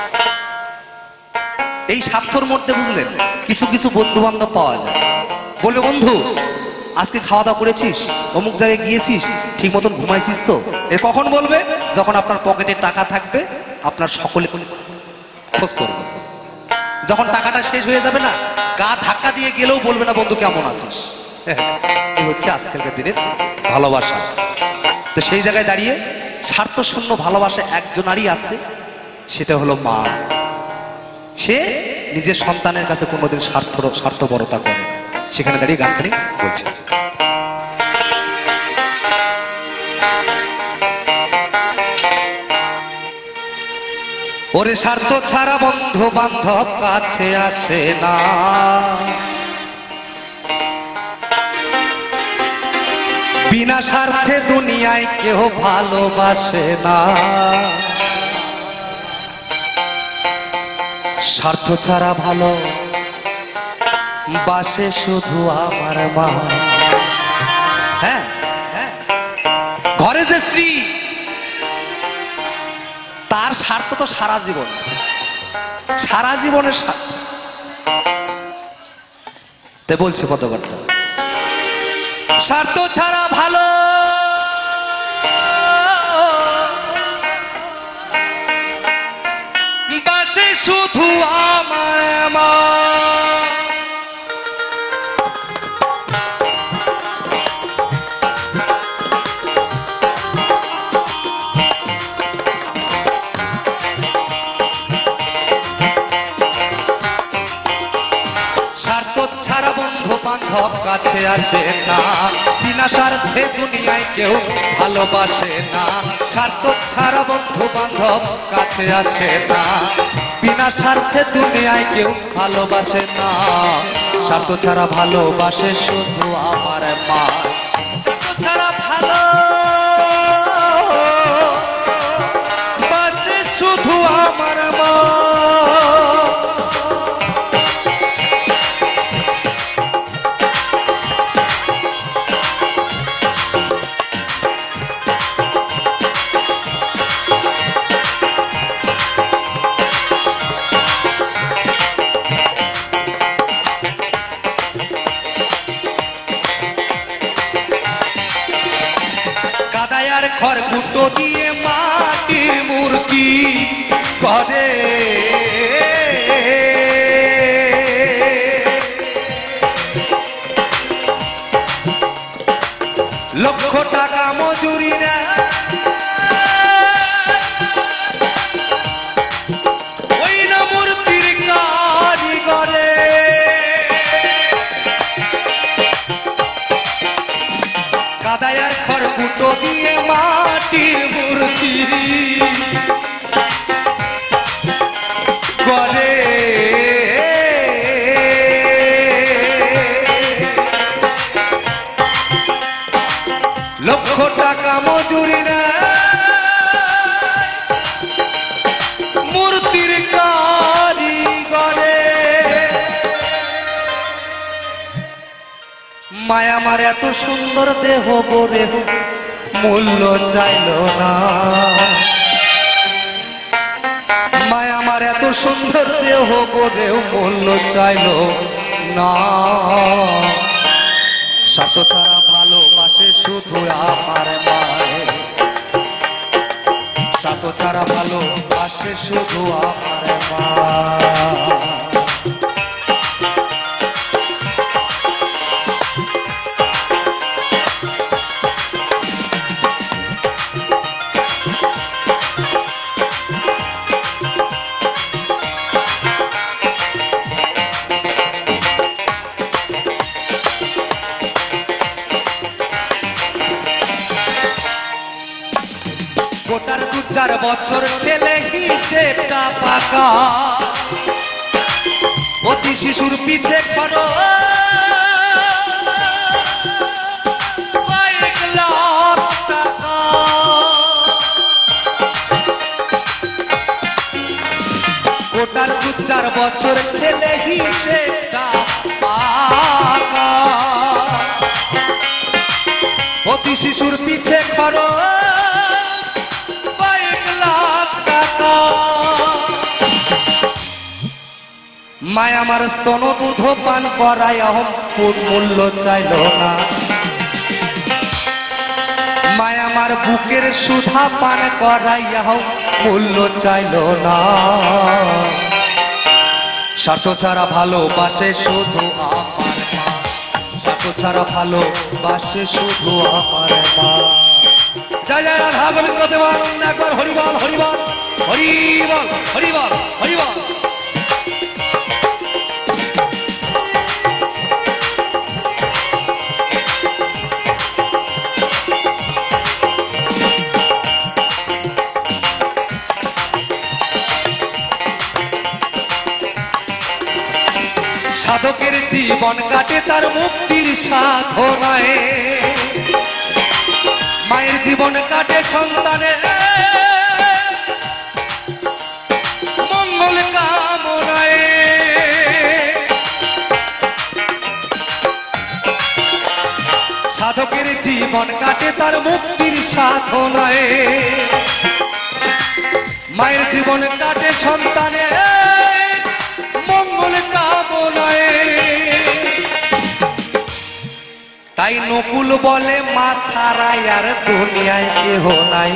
এই স্বার্থর মধ্যে বুঝলেন কিছু কিছু বন্ধু বান্ধব পাওয়া যায়, বলবে বন্ধু আজকে খাওয়া দাওয়া করেছিস, অমুক জায়গায় গিয়েছিস, ঠিক মতন ঘুমাইছিস তো? এ কখন বলবে? যখন আপনার পকেটে টাকা থাকবে, আপনার সকলে খোঁজ করবে। যখন টাকাটা শেষ হয়ে যাবে না, গা ধাক্কা দিয়ে গেলেও বলবে না বন্ধু কেমন আছিস। এই হচ্ছে আজকালকার দিনের ভালোবাসা। তো সেই জায়গায় দাঁড়িয়ে স্বার্থ শূন্য ভালোবাসা একজনারই আছে, সেটা হলো মা। সে নিজের সন্তানের কাছে কোনোদিন স্বার্থপরতা করে না। সেখানে দাঁড়িয়ে গানখানি বলছে, ওরে স্বার্থ ছাড়া বন্ধু বান্ধব কাছে আসে না, বিনা স্বার্থে দুনিয়ায় কেউ ভালোবাসে না। স্বার্থ ছাড়া ভালো বাসে শুধু আমার মা। হ্যাঁ, ঘরে যে স্ত্রী, তার স্বার্থ তো সারা জীবন, সারা জীবনের স্বার্থ। তাই বলছে পদকর্তা, স্বার্থ ছাড়া ভালো বাসে শুধু আমার মা। বান্ধব কাছে আসে না, বিনা স্বার্থে দুনিয়ায় কেউ ভালোবাসে না। স্বার্থ ছাড়া বন্ধু বান্ধব কাছে আসে না, বিনা স্বার্থে দুনিয়ায় কেউ ভালোবাসে না। স্বার্থ ছাড়া ভালোবাসে শুধু আমার মা। স্বার্থ ছাড়া ভালো বাসে শুধু আমার মা। খড়কুটো দিয়ে মাটির মূর্তি করে, লক্ষ টাকা মজুরি না ওই না মূর্তির কারিগরে। কাদায়ার খড়কুটো দিয়ে মাটির মূর্তি করে, লক্ষ টাকা মজুরি না মূর্তির কারিগরে। মায়া আমার এত সুন্দর দেহ বরে মূল্য চাইল না, মায়া আমার এত সুন্দর দেহ বরেও মূল্য চাইল না। স্বার্থ ছাড়া ভালোবাসে শুধু আমার মায়ের, স্বার্থ ছাড়া ভালোবাসে শুধু আমার মা। গোটার দু চার বছর খেলে হিসেবটা পাকা, অতি শিশুর পিছে খরচ কয়েক লাখ টাকা। ওটার 2-4 বছর খেলে হিসেবটা পাকা, অতি শিশুর পিছে খরচ কয়েক লাখ টাকা। মায়া আমার স্তন দুধ পান করায় মূল্য চাইল না, মায়া আমার বুকের সুধা পান করাইয়া মূল্য চাইল না। স্বার্থ ছাড়া ভালোবাসে শুধু আমার মা, স্বার্থ ছাড়া ভালোবাসে শুধু আমার মা। জয় জয় রাধা গোবিন্দ দেবানন্দ, একবার হরিবল হরিবল হরিবল হরিবল হরিবল। সাধকের জীবন কাটে তার মুক্তির সাধনায়, মায়ের জীবন কাটে সন্তানের মঙ্গল কামনায়। সাধকের জীবন কাটে তার মুক্তির সাধনায়, মায়ের জীবন কাটে সন্তানের মঙ্গল কামনায়। তাই নকুল বলে মা ছাড়া আর দুনিয়ায় কেহ নাই,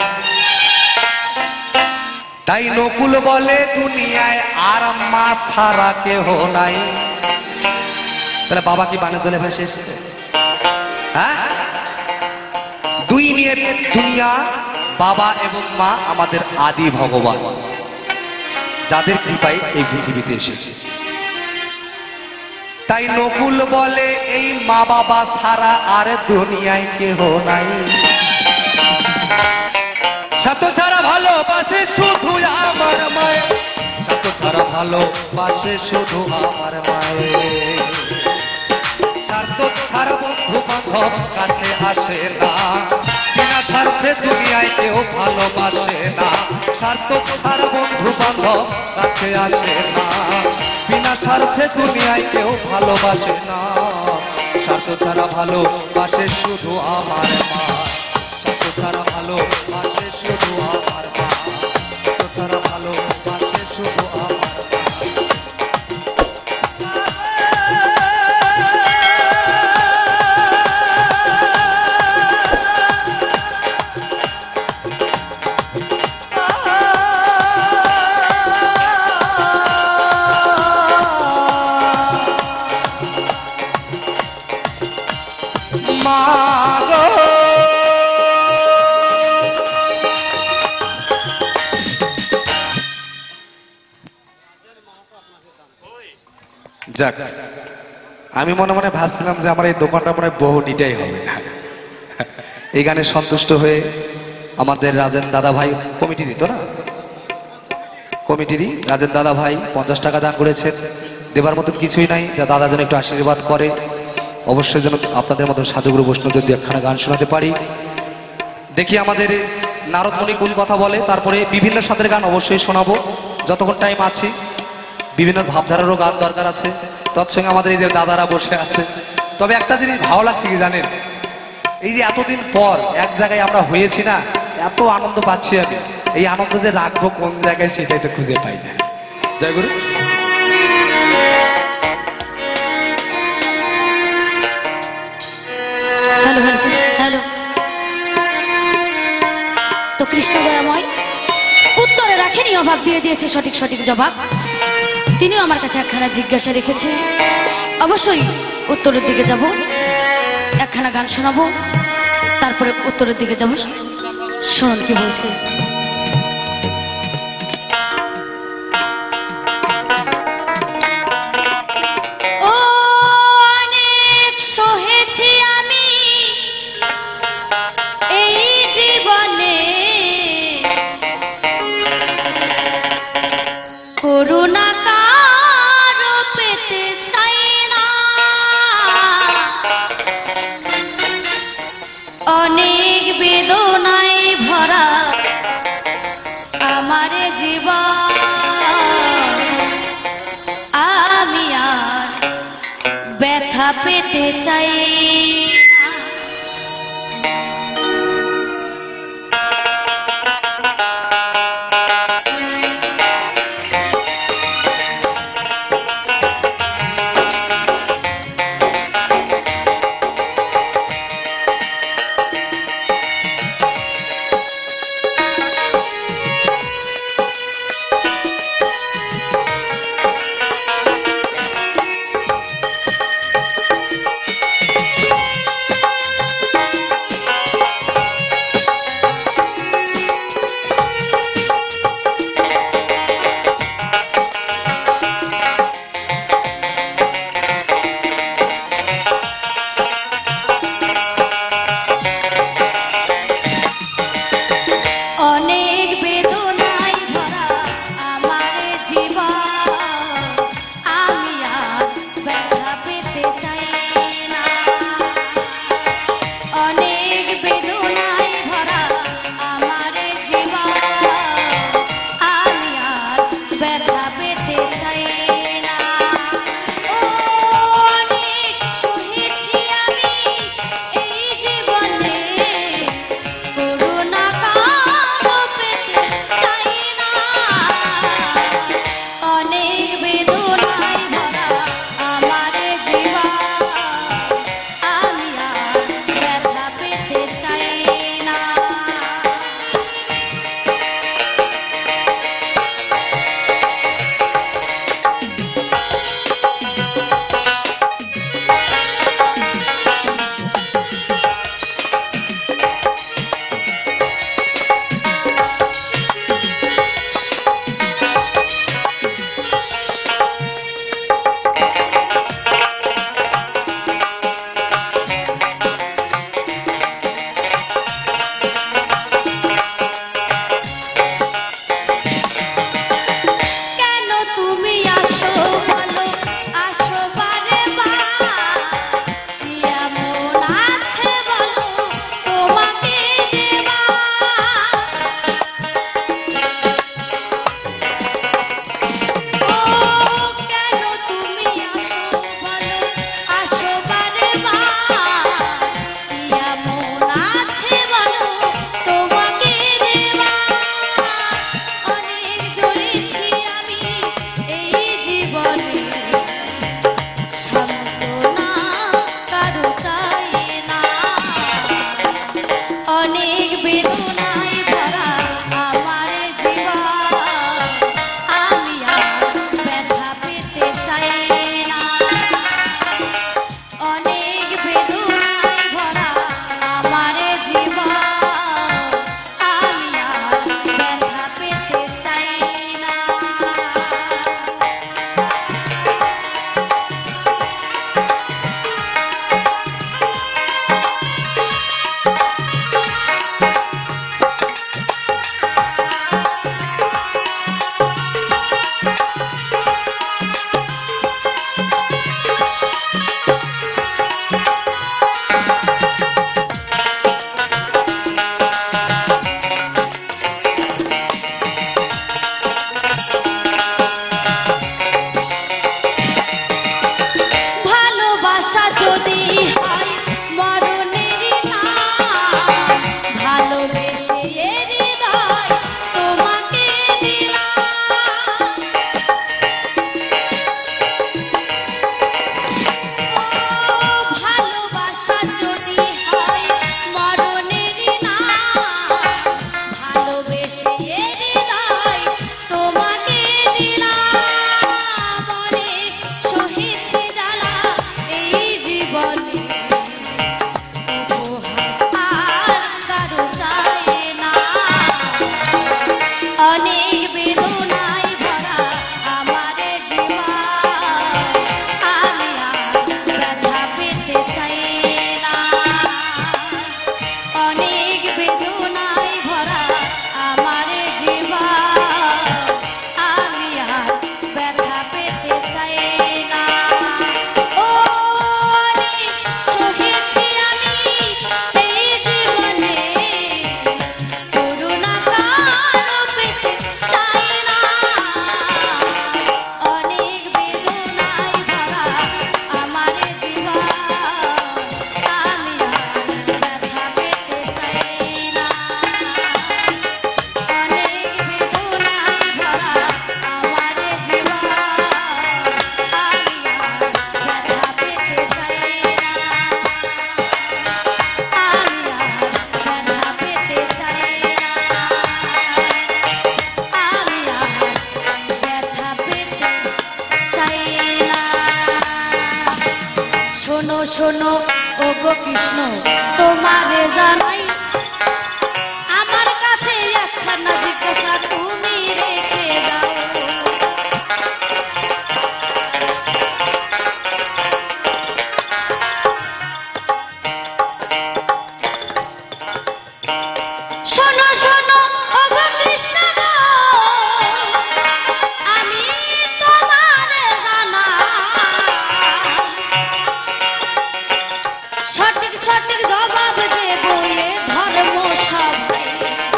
তাই নকুল বলে দুনিয়ায় আর মা ছাড়া কেহ নাই। তাহলে বাবা কি বানে জলে ভেসে এসছে? হ্যাঁ, দুই নিয়ে দুনিয়া, বাবা এবং মা আমাদের আদি ভগবান, যাদের কৃপায় এই পৃথিবীতে এসেছে। তাই নকুল বলে এই মা বাবা ছাড়া আর দুনিয়ায় কেহ নাই। স্বার্থ ছাড়া ভালোবাসে শুধু আমার মায়ে, স্বার্থ ছাড়া ভালোবাসে শুধু আমার মায়ে। স্বার্থ ছাড়া বন্ধু বান্ধব কাছে আসে না, বিনা স্বার্থে দুনিয়ায় কেউ ভালোবাসে না। স্বার্থ ছাড়া বন্ধু বান্ধব কাছে আসে না, বিনা স্বার্থে দুনিয়ায় কেউ ভালোবাসে না। স্বার্থ ছাড়া ভালোবাসে শুধু আমার মা, স্বার্থ ছাড়া ভালোবাসে শুধু আমার মা, স্বার্থ ছাড়া ভালোবাসে শুধু আমার মা। যাক, আমি মনে মনে ভাবছিলাম যে আমার এই দোকানটা মনে হয় বহু নিটাই হবে না। এই গানে সন্তুষ্ট হয়ে আমাদের রাজেন দাদা ভাই, কমিটিরই তো না, কমিটিরই রাজেন দাদা ভাই 50 টাকা দান করেছেন। দেবার মতন কিছুই নাই, যা দাদা যেন একটু আশীর্বাদ করে। অবশ্যই যেন আপনাদের মতন সাধুগুরু বৈষ্ণবদের দিয়ে একখানা গান শোনাতে পারি। দেখি আমাদের নারদমণি কোন কথা বলে, তারপরে বিভিন্ন স্বাদের গান অবশ্যই শোনাবো যতক্ষণ টাইম আছে। বিভিন্ন ভাবধারারও গান দরকার আছে, তৎসঙ্গে আমাদের এই যে দাদারা বসে আছে। তবে একটা জিনিস ভালো লাগছে কি জানেন, এই যে এতদিন পর এক জায়গায় আমরা হয়েছি না, এত আনন্দ পাচ্ছি আমি। এই আনন্দ যে রাখবো কোন জায়গায় সেটাই তো খুঁজে পাই না। জয় গুরু। Hello hello hello. তো কৃষ্ণ দয়াময় উত্তরে রাখেনি, অভাব দিয়ে দিয়েছে সঠিক সঠিক জবাব। তিনিও আমার কাছে একখানা জিজ্ঞাসা রেখেছে, অবশ্যই উত্তরের দিকে যাব, একখানা গান শোনাবো, তারপরে উত্তরের দিকে যাব। শুনুন কি বলছে। করুণা কারো পেতে চাই না, অনেক বেদনায় ভরা আমার জীবন, আমি আর ব্যথা পেতে চাই না। শোনো ও গো কৃষ্ণ তোমারে জানাই আমার কাছে একখানা জিজ্ঞাসা তুমি রেখে দাও। শোনো শোনো ও গো কৃষ্ণ গো, আমি তোমারে জানাই সঠিক সঠিক জবাব দেব এ ধর্ম সভায়।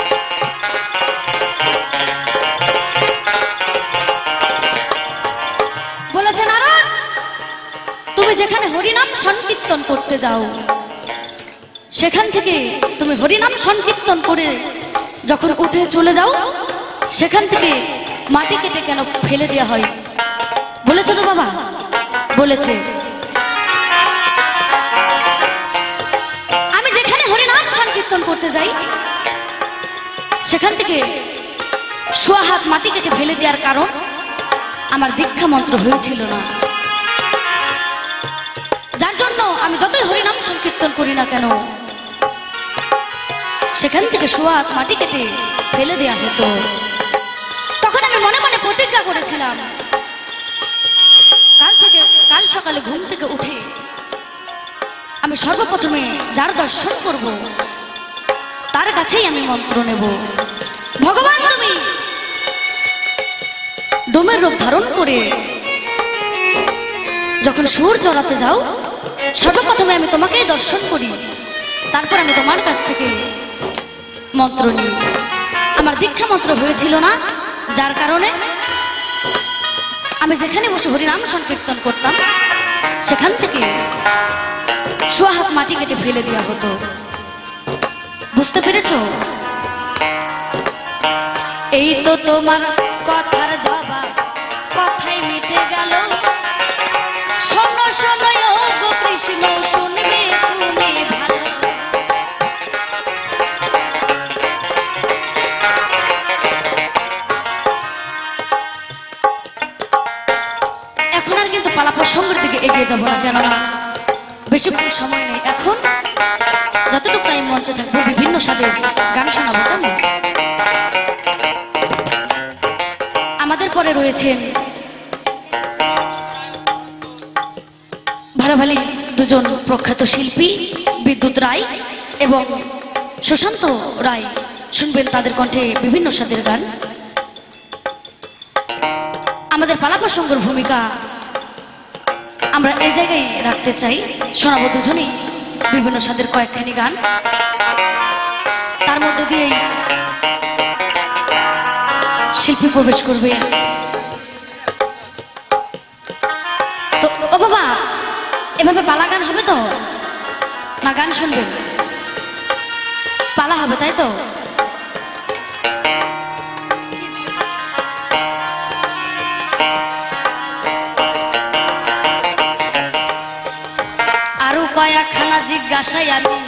বলেছে নারদ, তুমি যেখানে হরিনাম সংকীর্তন করতে যাও সেখান থেকে তুমি হরিনাম সংকীর্তন করে যখন উঠে চলে যাও সেখান থেকে মাটি কেটে কেন ফেলে দেওয়া হয়? বলেছে তো বাবা? বলেছে। আমি যেখানে হরিনাম সংকীর্তন করতে যাই সেখান থেকে সোয়া হাত মাটি কেটে ফেলে দেওয়ার কারণ আমার দীক্ষা মন্ত্র হয়েছিল না, যার জন্য আমি যতই হরিনাম সংকীর্তন করি না কেন সেখান থেকে সোয়া হাত মাটি কেটে ফেলে দেওয়া হতো। তখন আমি মনে মনে প্রতিজ্ঞা করেছিলাম কাল সকালে ঘুম থেকে উঠে আমি সর্বপ্রথমে যার দর্শন করব তার কাছেই আমি মন্ত্র নেব। ভগবান তুমি ডোমের রূপ ধারণ করে যখন সুর চড়াতে যাও সর্বপ্রথমে আমি তোমাকেই দর্শন করি, তারপর আমি তোমার কাছ থেকে মন্ত্র নিই। আমার দীক্ষা মন্ত্র হয়েছিল না, যার কারণে আমি যেখানে বসে হরিনাম সংকীর্তন করতাম সেখান থেকে সোয়া হাত মাটি কেটে ফেলে দেওয়া হতো। বুঝতে পেরেছ? এই তো তোমার কথার জবাব, কথাই মিটে গেল। শোনো শোনো ও গো কৃষ্ণ, শুনবে তুমি ভালো। এখন আর কিন্তু পালা প্রসঙ্গের দিকে এগিয়ে যাব না, কেননা বেশিক্ষণ সময় নেই। এখন যতটুকু টাইম মঞ্চে থাকবো বিভিন্ন স্বাদের গান শোনাবো। কেমন? আমাদের পরে রয়েছেন ভালোভালি দুজন প্রখ্যাত শিল্পী, বিদ্যুৎ রায় এবং সুশান্ত রায়। শুনবেন তাদের কণ্ঠে বিভিন্ন স্বাদের গান। আমাদের পালা প্রসঙ্গের ভূমিকা আমরা এই জায়গায় রাখতে চাই। শোনাবো দুজনেই বিভিন্ন স্বাদের কয়েকখানি গান, তার মধ্যে দিয়েই শিল্পী প্রবেশ করবে। তো ও বাবা, এভাবে পালা গান হবে তো না? গান শুনবেন? পালা হবে তাই তো? আরো কয়েকখানা জিজ্ঞাসাই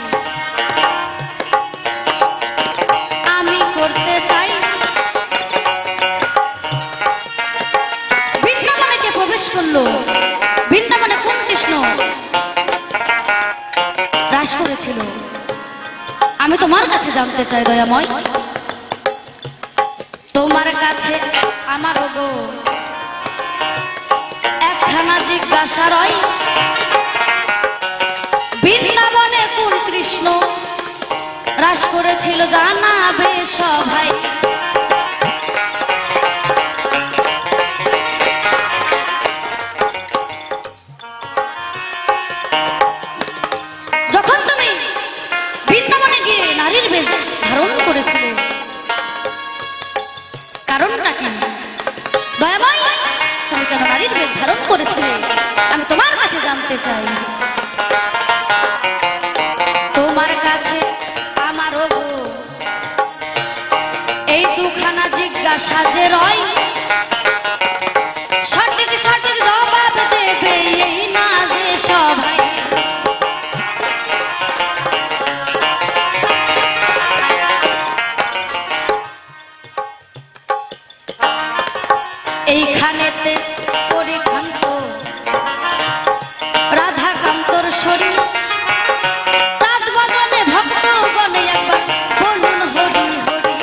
আমি করতে চাই। বৃন্দাবনে কে প্রবেশ করলো? বৃন্দাবনে কোন কৃষ্ণ রাস করেছিল? আমি তোমার কাছে জানতে চাই দয়াময়। তোমার কাছে আমার গো একখানা জিজ্ঞাসা রয়। বৃন্দাবনে কোন কৃষ্ণ রাস করেছিল জানাবে সবাই। যখন তুমি বৃন্দাবনে গিয়ে নারীর বেশ ধারণ করেছিলে, কারণটা কি? দয়াময়, তুমি কেন নারীর বেশ ধারণ করেছিলে আমি তোমার কাছে জানতে চাই। তোমার কাছে আমার গো এই দুখানা জিজ্ঞাসা যে রয়, সঠিক সঠিক জবাব দেবে এই না যে সবাই। এইখানেতে পরিখান্ত রাধা রাধাকান্তর শরীর চাঁদ বদনে ভক্ত গণে একবার বলুন হরি হরি।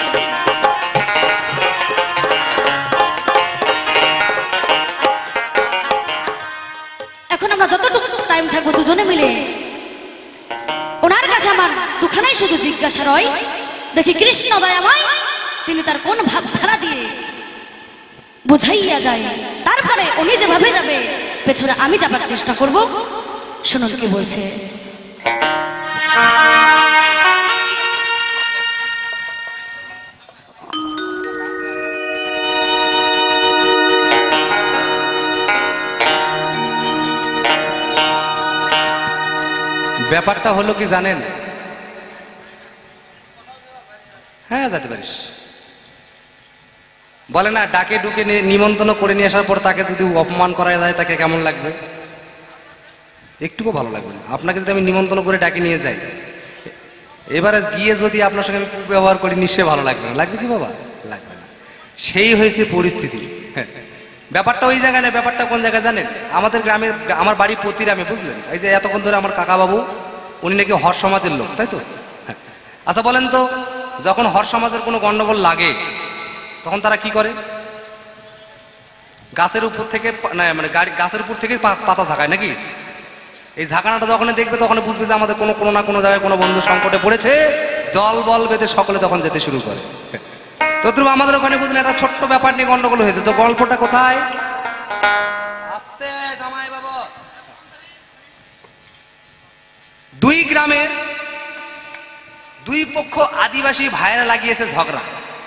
এখন আমরা যতটুকু টাইম থাকবো দুজনে মিলে ওনার কাছে আমার দুখানাই শুধু জিজ্ঞাসা রয়, দেখি কৃষ্ণ দয়াময় তিনি তার কোন ভাবধারা দিয়ে বুঝাইয়া যায়, তারপরে উনি যেভাবে যাবে পেছনে আমি যাবার চেষ্টা করব। শুনুন কি বলছে। ব্যাপারটা হলো কি জানেন? হ্যাঁ যেতে পারিস। বলে না ডাকে ডুকে নিমন্ত্রণ করে নিয়ে আসার পর তাকে যদি অপমান করা যায় তাকে কেমন লাগবে? একটুকু ভালো লাগবে না। আপনাকে যদি আমি নিমন্ত্রণ করে ডাকে নিয়ে যাই, এবারে গিয়ে যদি আপনার সঙ্গে আমি ব্যবহার করি নিশ্চয়ই ভালো লাগবে না। লাগবে কি বাবা? লাগবে না। সেই হয়েছে পরিস্থিতি। ব্যাপারটা ওই জায়গায় না, ব্যাপারটা কোন জায়গায় জানেন? আমাদের গ্রামে, আমার বাড়ি প্রতিরামে, বুঝলেন? এই যে এতক্ষণ ধরে আমার কাকা বাবু উনি নাকি হর সমাজের লোক, তাই তো? আচ্ছা বলেন তো, যখন হর সমাজের কোনো গন্ডগোল লাগে তখন তারা কি করে? গাছের উপর থেকে মানে গাছের উপর থেকে পাতা ঝাঁকায় নাকি? এই ঝাঁকানাটা যখন দেখবে তখন বুঝবে যে আমাদের কোনো না কোনো জায়গায় কোনো বন্ধু সংকটে পড়েছে, জল বল বেঁধে সকলে তখন যেতে শুরু করে। তদ্রুপ আমাদের ওখানে বুঝলেন একটা ছোট্ট ব্যাপার নিয়ে গন্ডগোল হয়েছে। তো গল্পটা কোথায়? দুই গ্রামের দুই পক্ষ আদিবাসী ভাইয়েরা লাগিয়েছে ঝগড়া।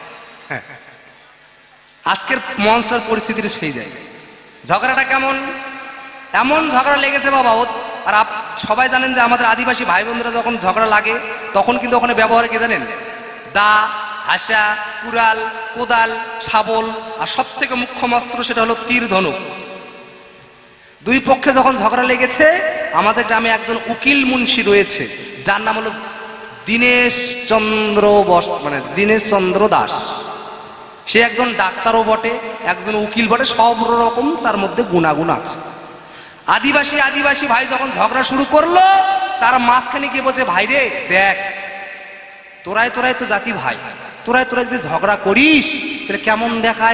আজকের মনস্টার পরিস্থিতির সেই জায়গায় ঝগড়াটা কেমন? এমন ঝগড়া লেগেছে বাবা। আর সবাই জানেন যে আমাদের আদিবাসী ভাই বোনরা যখন ঝগড়া লাগে তখন কিন্তু ওখানে ব্যবহার কি জানেন? দা, হাসা, কুড়াল, কোদাল, শাবল, আর সব থেকে মুখ্য অস্ত্র সেটা হলো তীর ধনুক। দুই পক্ষে যখন ঝগড়া লেগেছে, আমাদের গ্রামে একজন উকিল মুন্সি রয়েছে যার নাম হলো দীনেশ চন্দ্র দাস। সে একজন ডাক্তারও বটে, একজন উকিল বটে, সব রকম তার মধ্যে গুণাগুণ আছে। আদিবাসী ভাই যখন ঝগড়া শুরু করলো, তার মাঝখানে গিয়ে বলছে, ভাই রে দেখ, তোরাই তো জাতি ভাই, তোরাই যদি ঝগড়া করিস তাহলে কেমন দেখায়।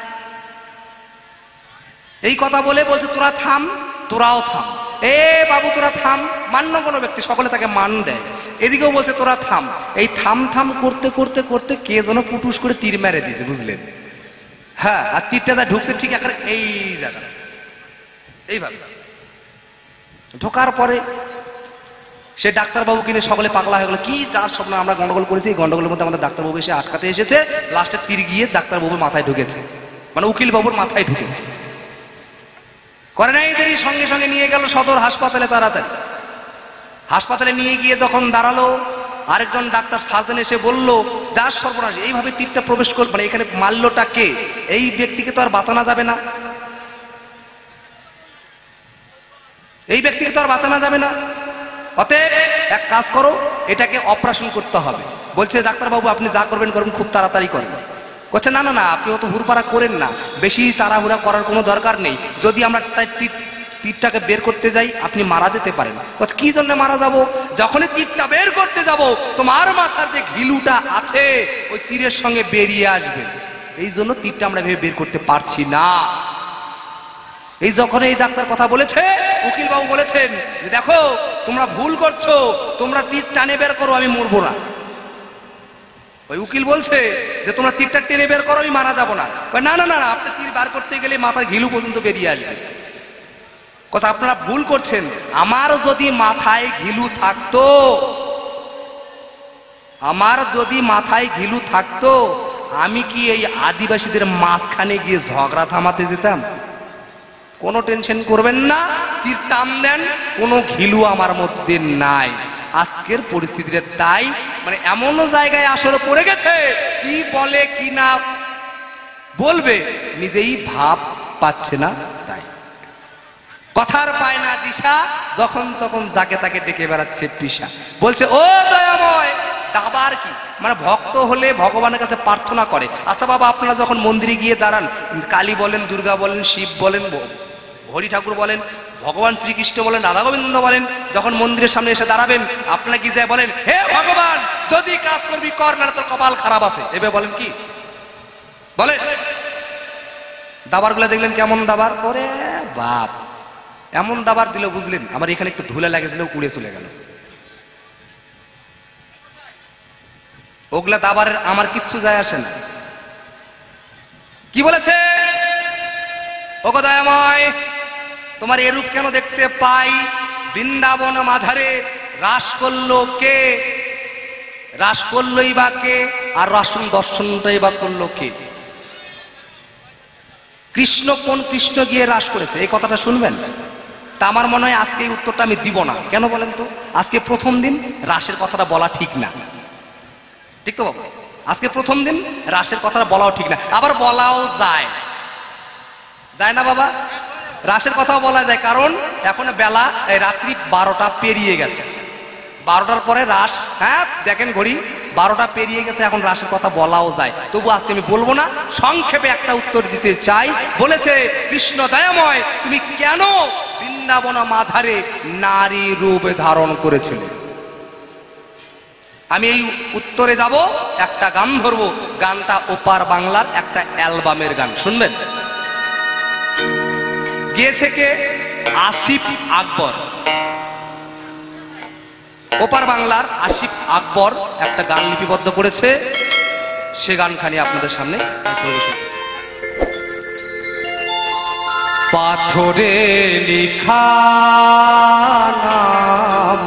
এই কথা বলে বলছে, তোরা থাম, তোরাও থাম। এ বাবু তোরা থাম। মান্য কোনো ব্যক্তি সকলে তাকে মান দেয়। এদিকেও বলছে তোরা থাম। এই থাম থাম করতে করতে করতে কে যেন পুটুস করে তীর মেরে দিয়েছে, বুঝলেন? হ্যাঁ, আর তীরটা যা ঢুকছে ঠিক একেবারে এই জায়গা, এইভাবে ঢোকার পরে সে ডাক্তারবাবু কিনে সকলে পাগলা হয়ে গেল। কি যার স্বপ্ন আমরা গন্ডগোল করেছি, এই গন্ডগোলের মধ্যে আমাদের ডাক্তারবাবু এসে আটকাতে এসেছে। লাস্টে তীর গিয়ে ডাক্তারবাবুর মাথায় ঢুকেছে, মানে উকিল বাবুর মাথায় ঢুকেছে। করে নাই দেরি, সঙ্গে সঙ্গে নিয়ে গেল সদর হাসপাতালে। তাড়াতাড়ি হাসপাতালে নিয়ে গিয়ে যখন দাঁড়ালো, আরেকজন ডাক্তার সার্জন এসে বলল, যার সর্বনাশ, এইভাবে তীরটা প্রবেশ করল, মানে এখানে মারলোটা কে? এই ব্যক্তিকে তো আর বাঁচানো যাবে না, এই ব্যক্তিকে তো আর বাঁচানো যাবে না। অতএব এক কাজ করো, এটাকে অপারেশন করতে হবে। বলছে ডাক্তারবাবু আপনি যা করবেন করবেন, খুব তাড়াতাড়ি করেন। বলছে না না না, আপনি অত হুড়পাড়া করেন না, বেশি তাড়াহুড়া করার কোনো দরকার নেই। যদি আমরা তীরটাকে বের করতে যাই আপনি মারা যেতে পারেন। বলছে কি জন্য মারা যাব? যখনই তীরটা বের করতে যাব তোমার মাথার যে ঘিলুটা আছে ওই তীরের সঙ্গে বেরিয়ে আসবে, এই জন্য তীরটা আমরা ভেবে বের করতে পারছি না। এই যখন এই ডাক্তার কথা বলেছে, উকিল বাবু বলেছেন যে দেখো তোমরা ভুল করছো, তোমরা তীর টানে বের করো, আমি মরবো না। ওই উকিল বলছে যে তোমরা তীরটা টেনে বের করো, আমি মারা যাবো না। না না না, আপনি তীর বার করতে গেলে মাথার ঘিলু পর্যন্ত বেরিয়ে আসবে। কথা আপনারা ভুল করছেন। আমার যদি মাথায় ঘিলু থাকতো, আমি কি এই আদিবাসীদের মাঝখানে গিয়ে ঝগড়া থামাতে যেতাম? কোনো টেনশন করবেন না, তীর টান দেন, কোনো ঘিলু আমার মধ্যে নাই। আজকের পরিস্থিতিটা তাই, মানে এমন জায়গায় আসরে পড়ে গেছে, কি বলে কি না বলবে নিজেই ভাব পাচ্ছে না। তাই কথার পায় না দিশা, যখন তখন যাকে তাকে ডেকে বেড়াচ্ছে পিসা। বলছে ও দয়াময়, আবার কি, মানে ভক্ত হলে ভগবানের কাছে প্রার্থনা করে। আচ্ছা বাবা, আপনারা যখন মন্দিরে গিয়ে দাঁড়ান, কালী বলেন, দুর্গা বলেন, শিব বলেন, হরি ঠাকুর বলেন, ভগবান শ্রীকৃষ্ণ বলেন, রাধা গোবিন্দ বলেন, যখন মন্দিরের সামনে এসে দাঁড়াবেন, আপনারা কি যায় বলেন, হে ভগবান যদি কাজ করবি কর, না তোর কপাল খারাপ আছে, এভাবে বলেন কি বলেন? দাবার গুলা দেখলেন কেমন দাবার, ওরে বাপ, এমন দাবার দিল বুঝলেন, আমার এখানে একটু ধুলে লাগেছিল, উড়ে চলে গেল। ওগুলা দাবারের আমার কিচ্ছু যায় আসে না। কি বলেছে, ও গো দয়াময়, তোমার এরূপ কেন দেখতে পাই? বৃন্দাবন মাঝারে রাস করলো কে? রাস করলোই বা কে? আর রাসন দর্শনটাই বা করলো কে? কৃষ্ণ কোন কৃষ্ণ গিয়ে রাস করেছে, এই কথাটা শুনবেন? তা আমার মনে হয় আজকে এই উত্তরটা আমি দিব না। কেন বলেন তো? আজকে প্রথম দিন, রাসের কথাটা বলা ঠিক না। ঠিক তো বাবু? আজকে প্রথম দিন, রাসের কথাটা বলাও ঠিক না, আবার বলাও যায়, যায় না বাবা? রাসের কথাও বলা যায়, কারণ এখন বেলা রাত্রি 12টা পেরিয়ে গেছে। 12টার পরে রাস, হ্যাঁ দেখেন ঘড়ি, 12টা পেরিয়ে গেছে, এখন রাসের কথা বলাও যায়। তবু আজকে আমি বলবো না, সংক্ষেপে একটা উত্তর দিতে চাই। বলেছে, কৃষ্ণ দয়াময়, তুমি কেন বৃন্দাবন মাঝারে নারী রূপ ধারণ করেছিলে? আমি এই উত্তরে যাব, একটা গান ধরবো, গানটা ওপার বাংলার একটা অ্যালবামের গান, শুনবেন? গিয়েছে কে? আসিফ আকবর। ওপার বাংলার আসিফ আকবর একটা গান লিপিবদ্ধ করেছে, সে গানখানি আপনাদের সামনে পরিবেশন। পাথরে লিখা নাম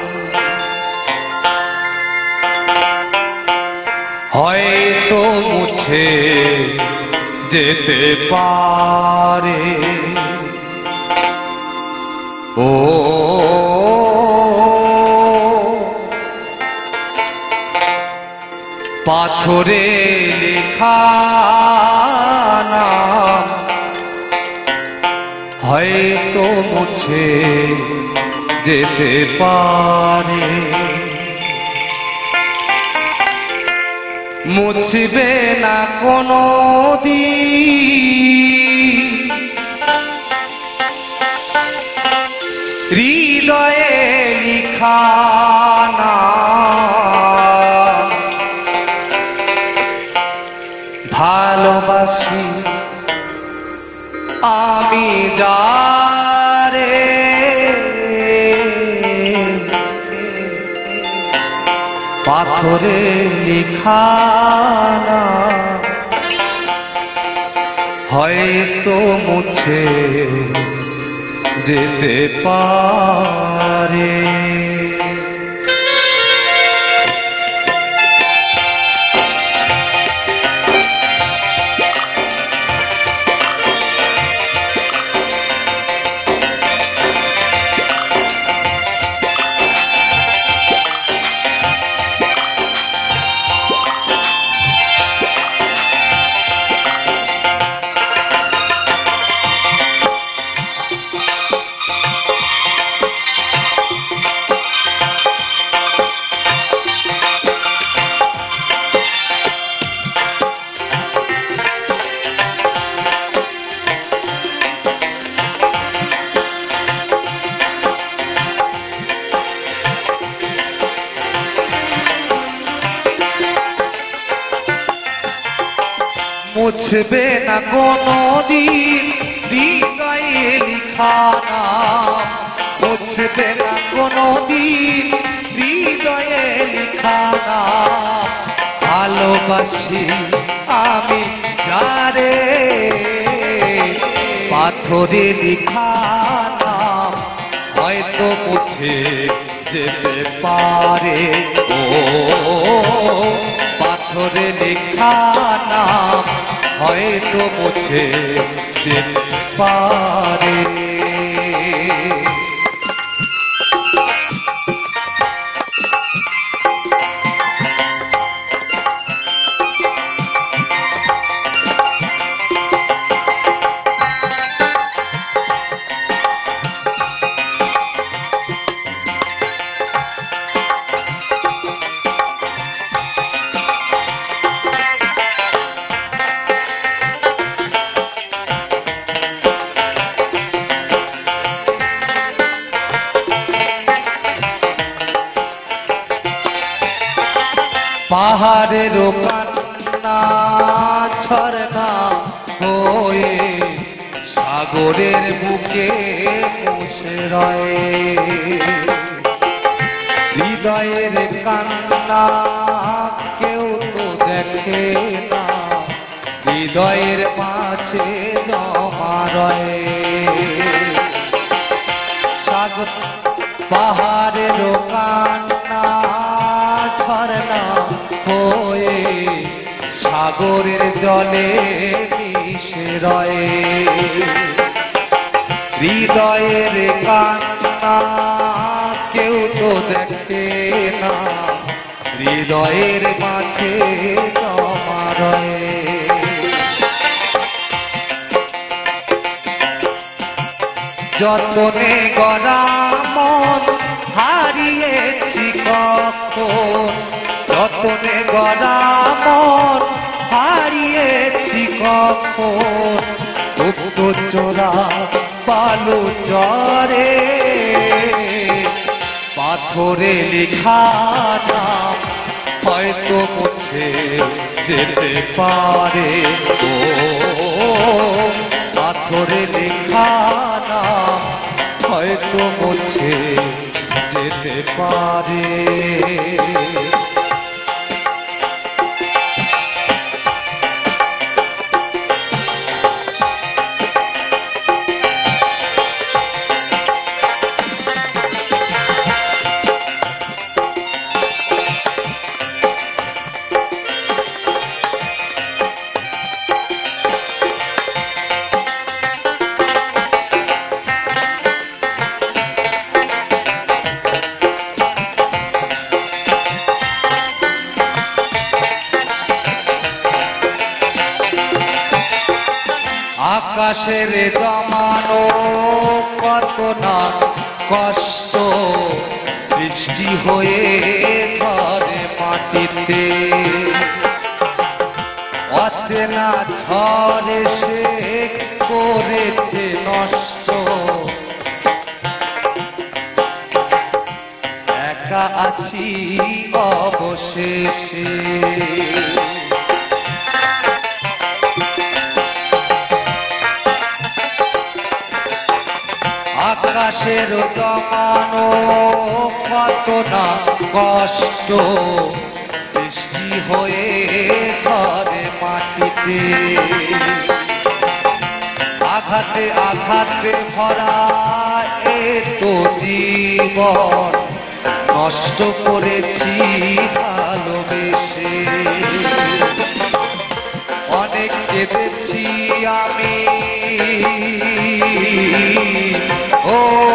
হয়তো মুছে যেতে পারে, ও পাথরে লেখা নাম হয়তো মুছে যেতে পারে, মুছবে না কোনো দিন হৃদয়ে লিখা নাম, ভালোবাসি আমি যারে, পাথরে লিখা নাম হয়তো মুছে যেতে পারে। মুছবে না কোনো দিন হৃদয়ে লিখা নাম, মুছবে না কোনো দিন হৃদয়ে লিখা নাম, ভালোবাসি আমি যারে, পাথরে লিখা নাম হয়তো মুছে যেতে পারে, ও পাথরে লেখা নাম হয়তো মুছে যেতে পারে। পাহাড়ের কান্না ঝরনা হয়ে সাগরের বুকে বসে রয়ে হৃদয়ের কান্না কেউ তো দেখে না হৃদয়ের মাঝে জমা রয়ে সাগর পাহাড়ের কান্না ঝরনা হয়ে সাগরের জলে মিশে রয়ে হৃদয়ের কান্না কেউ তো দেখে না হৃদয়ের মাঝে জমা রয়ে যতনে গড়া মন হারিয়েছি কখন যতনে গড়া মন হারিয়েছি কখন তো চোরা পালু চরে পাথরে লেখা নাম হয়তো মুছে যেতে পারে ও পাথরে লেখা নাম হয়তো মুছে যেতে পারে আকাশের জমানো কত না কষ্ট বৃষ্টি হয়ে ঝরে মাটিতে অচেনা ঝড় এসে করেছে নষ্ট একা আছি অবশেষে আকাশের জমানো কত না কষ্ট বৃষ্টি হয়ে ঝরে মাটিতে আঘাতে আঘাতে ভরা এ তো জীবন নষ্ট করেছি ভালোবেসে অনেক কেঁদেছি আমি ও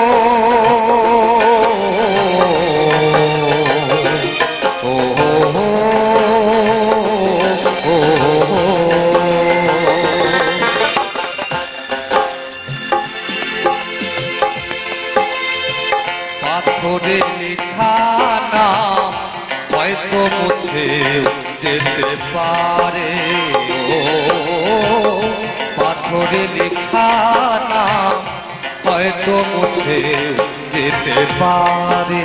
পাথরে লেখা নাম হয়তো মুছে যেতে পারে ও পাথরে লেখা নাম হয়তো মুছে যেতে পারে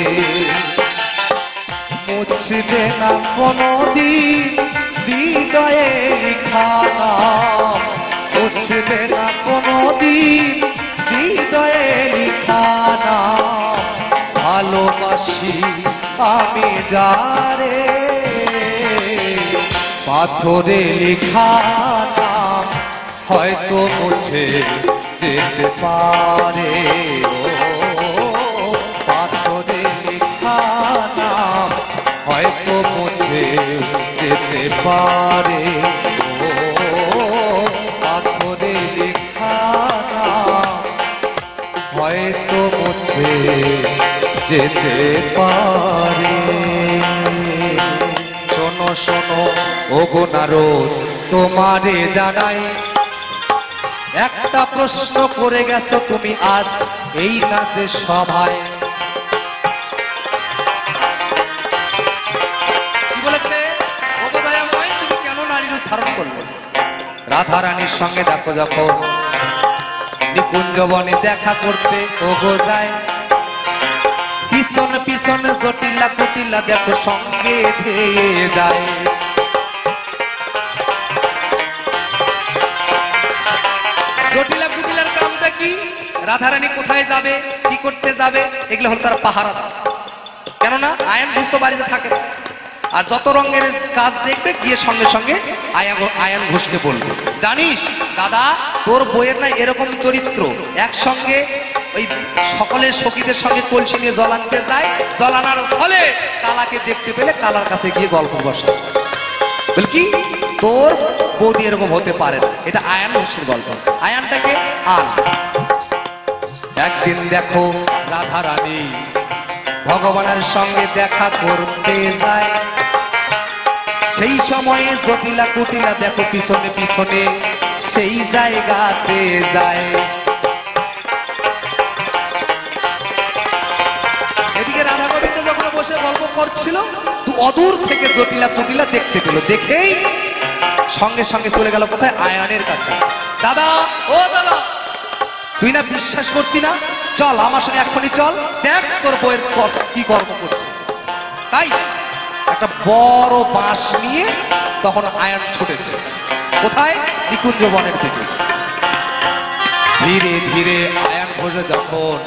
মুছবে না কোনোদিন হৃদয়ে লেখা নাম মুছবে না কোনোদিন হৃদয়ে লেখা নাম ভালোবাসি আমি যারে পাথরে লেখা নাম হয়তো মুছে যেতে পারে ও পাথরে লেখা নাম হয়তো মুছে যেতে পারে ও পাথরে লেখা নাম হয়তো মুছে যেতে পারে শোনো শোনো ওগো নারদ তোমারে জানাই একটা প্রশ্ন করে গেছো তুমি আজ এই নাচের সভায় কি বলেছে ওগো দয়াময় তুমি কেন নারীর রূপ ধারণ করলে রাধা রানীর সঙ্গে দেখো যখন নিকুঞ্জ বনে দেখা করতে ওগো যায় পিছন পিছন পিছনে জটিলা কুটিলা দেখো সঙ্গে ধেয়ে যায়। জটিলা কুটিলার কামটা কি? রাধারানী কোথায় যাবে, কি করতে যাবে, এগুলো হলো তার পাহারা। কেননা আয়ান ঘোষ তো বাড়িতে থাকে না, আর যত রঙের কাজ দেখবে গিয়ে সঙ্গে সঙ্গে আয়ান ঘোষকে বলবে, জানিস দাদা তোর বইয়ের না এরকম চরিত্র, একসঙ্গে ওই সকলের সখীদের সঙ্গে কলসি নিয়ে জল আনতে যায়, জল আনার ফলে কালাকে দেখতে পেলে কালার কাছে গিয়ে গল্প বসে। বল কি তোর বৌদি এরকম হতে পারে না, এটা আয়ান ঘোষের গল্প। আয়ানটাকে আন। একদিন দেখো রাধারানী ভগবানের সঙ্গে দেখা করতে যায়, সেই সময়ে জটিলা কুটিলা দেখো পিছনে পিছনে সেই জায়গাতে যায়। এদিকে রাধা গোবিন্দ যখন বসে গল্প করছিল, তো অদূর থেকে জটিলা কুটিলা দেখতে পেল, দেখেই সঙ্গে সঙ্গে চলে গেল কোথায়? আয়ানের কাছে। দাদা, ও দাদা, তুই না বিশ্বাস করতি না, চল আমার সঙ্গে এক্ষুনি চল, দেখ তোর বইয়ের কি কর্ম করছে। তাই একটা বড় বাঁশ নিয়ে তখন আয়ান ছুটেছে কোথায়? নিকুঞ্জ বনের দিকে। ধীরে ধীরে আয়ান ঘোষে যখন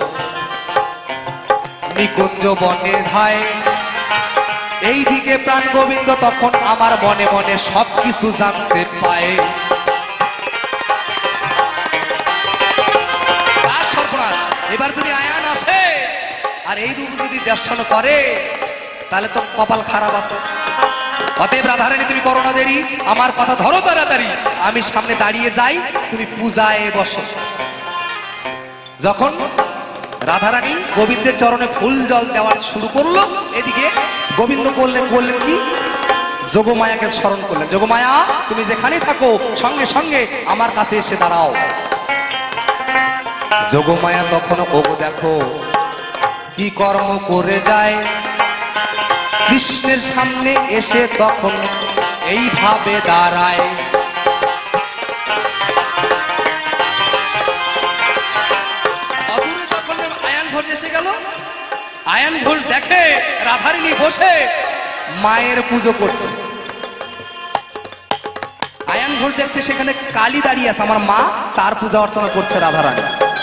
নিকুঞ্জ বনে ধায়, এইদিকে প্রাণ গোবিন্দ তখন আমার মনে মনে সবকিছু জানতে পায়। এবার যদি আয়ান আসে আর এই রূপ যদি দর্শন করে তাহলে তো কপাল খারাপ আছে। অতএব রাধারানী তুমি করো না দেরি, আমার কথা ধরো তাড়াতাড়ি, আমি সামনে দাঁড়িয়ে যাই, তুমি পূজায় বসো। যখন রাধারানী গোবিন্দের চরণে ফুল জল দেওয়া শুরু করলো, এদিকে গোবিন্দ বললেন কি? যোগমায়াকে স্মরণ করলেন, যোগমায়া তুমি যেখানেই থাকো সঙ্গে সঙ্গে আমার কাছে এসে দাঁড়াও। যোগমায়া তখন ওগো দেখো কি কর্ম করে যায়, কৃষ্ণের সামনে এসে তখন এইভাবে দাঁড়ায়। অদূরে যখন আয়ান ঘোষ এসে গেল, আয়ান ঘোষ দেখে রাধারানী বসে মায়ের পুজো করছে। আয়ান ঘোষ দেখছে সেখানে কালী দাঁড়িয়ে আছে, আমার মা তার পূজা অর্চনা করছে রাধারানী।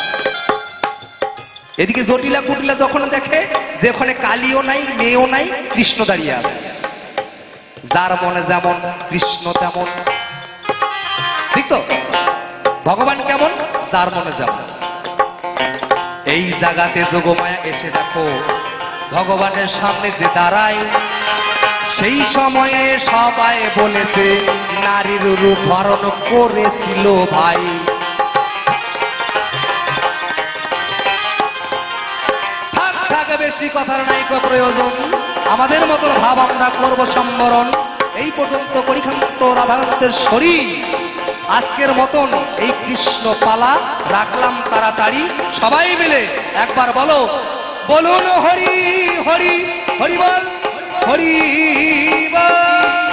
এদিকে জটিলা কুটিলা যখন দেখে যে ওখানে কালীও নাই, মেয়েও নাই, কৃষ্ণ দাঁড়িয়ে আছে। যার মনে যেমন কৃষ্ণ তেমন, ঠিক তো? ভগবান কেমন, যার মনে যেমন। এই জায়গাতে যোগমায়া এসে দেখো ভগবানের সামনে যে দাঁড়ায়, সেই সময়ে সবাই বলেছে নারীর রূপ ধারণ করেছিল ভাই। বেশি কথার নাই প্রয়োজন, আমাদের মতন ভাব আমরা করব সম্বরণ। এই পর্যন্ত পরিখান্ত রাধাকান্তের শরীর, আজকের মতন এই কৃষ্ণ পালা রাখলাম তাড়াতাড়ি। সবাই মিলে একবার বলো, বলুন হরি হরি, হরি বল, হরি বল।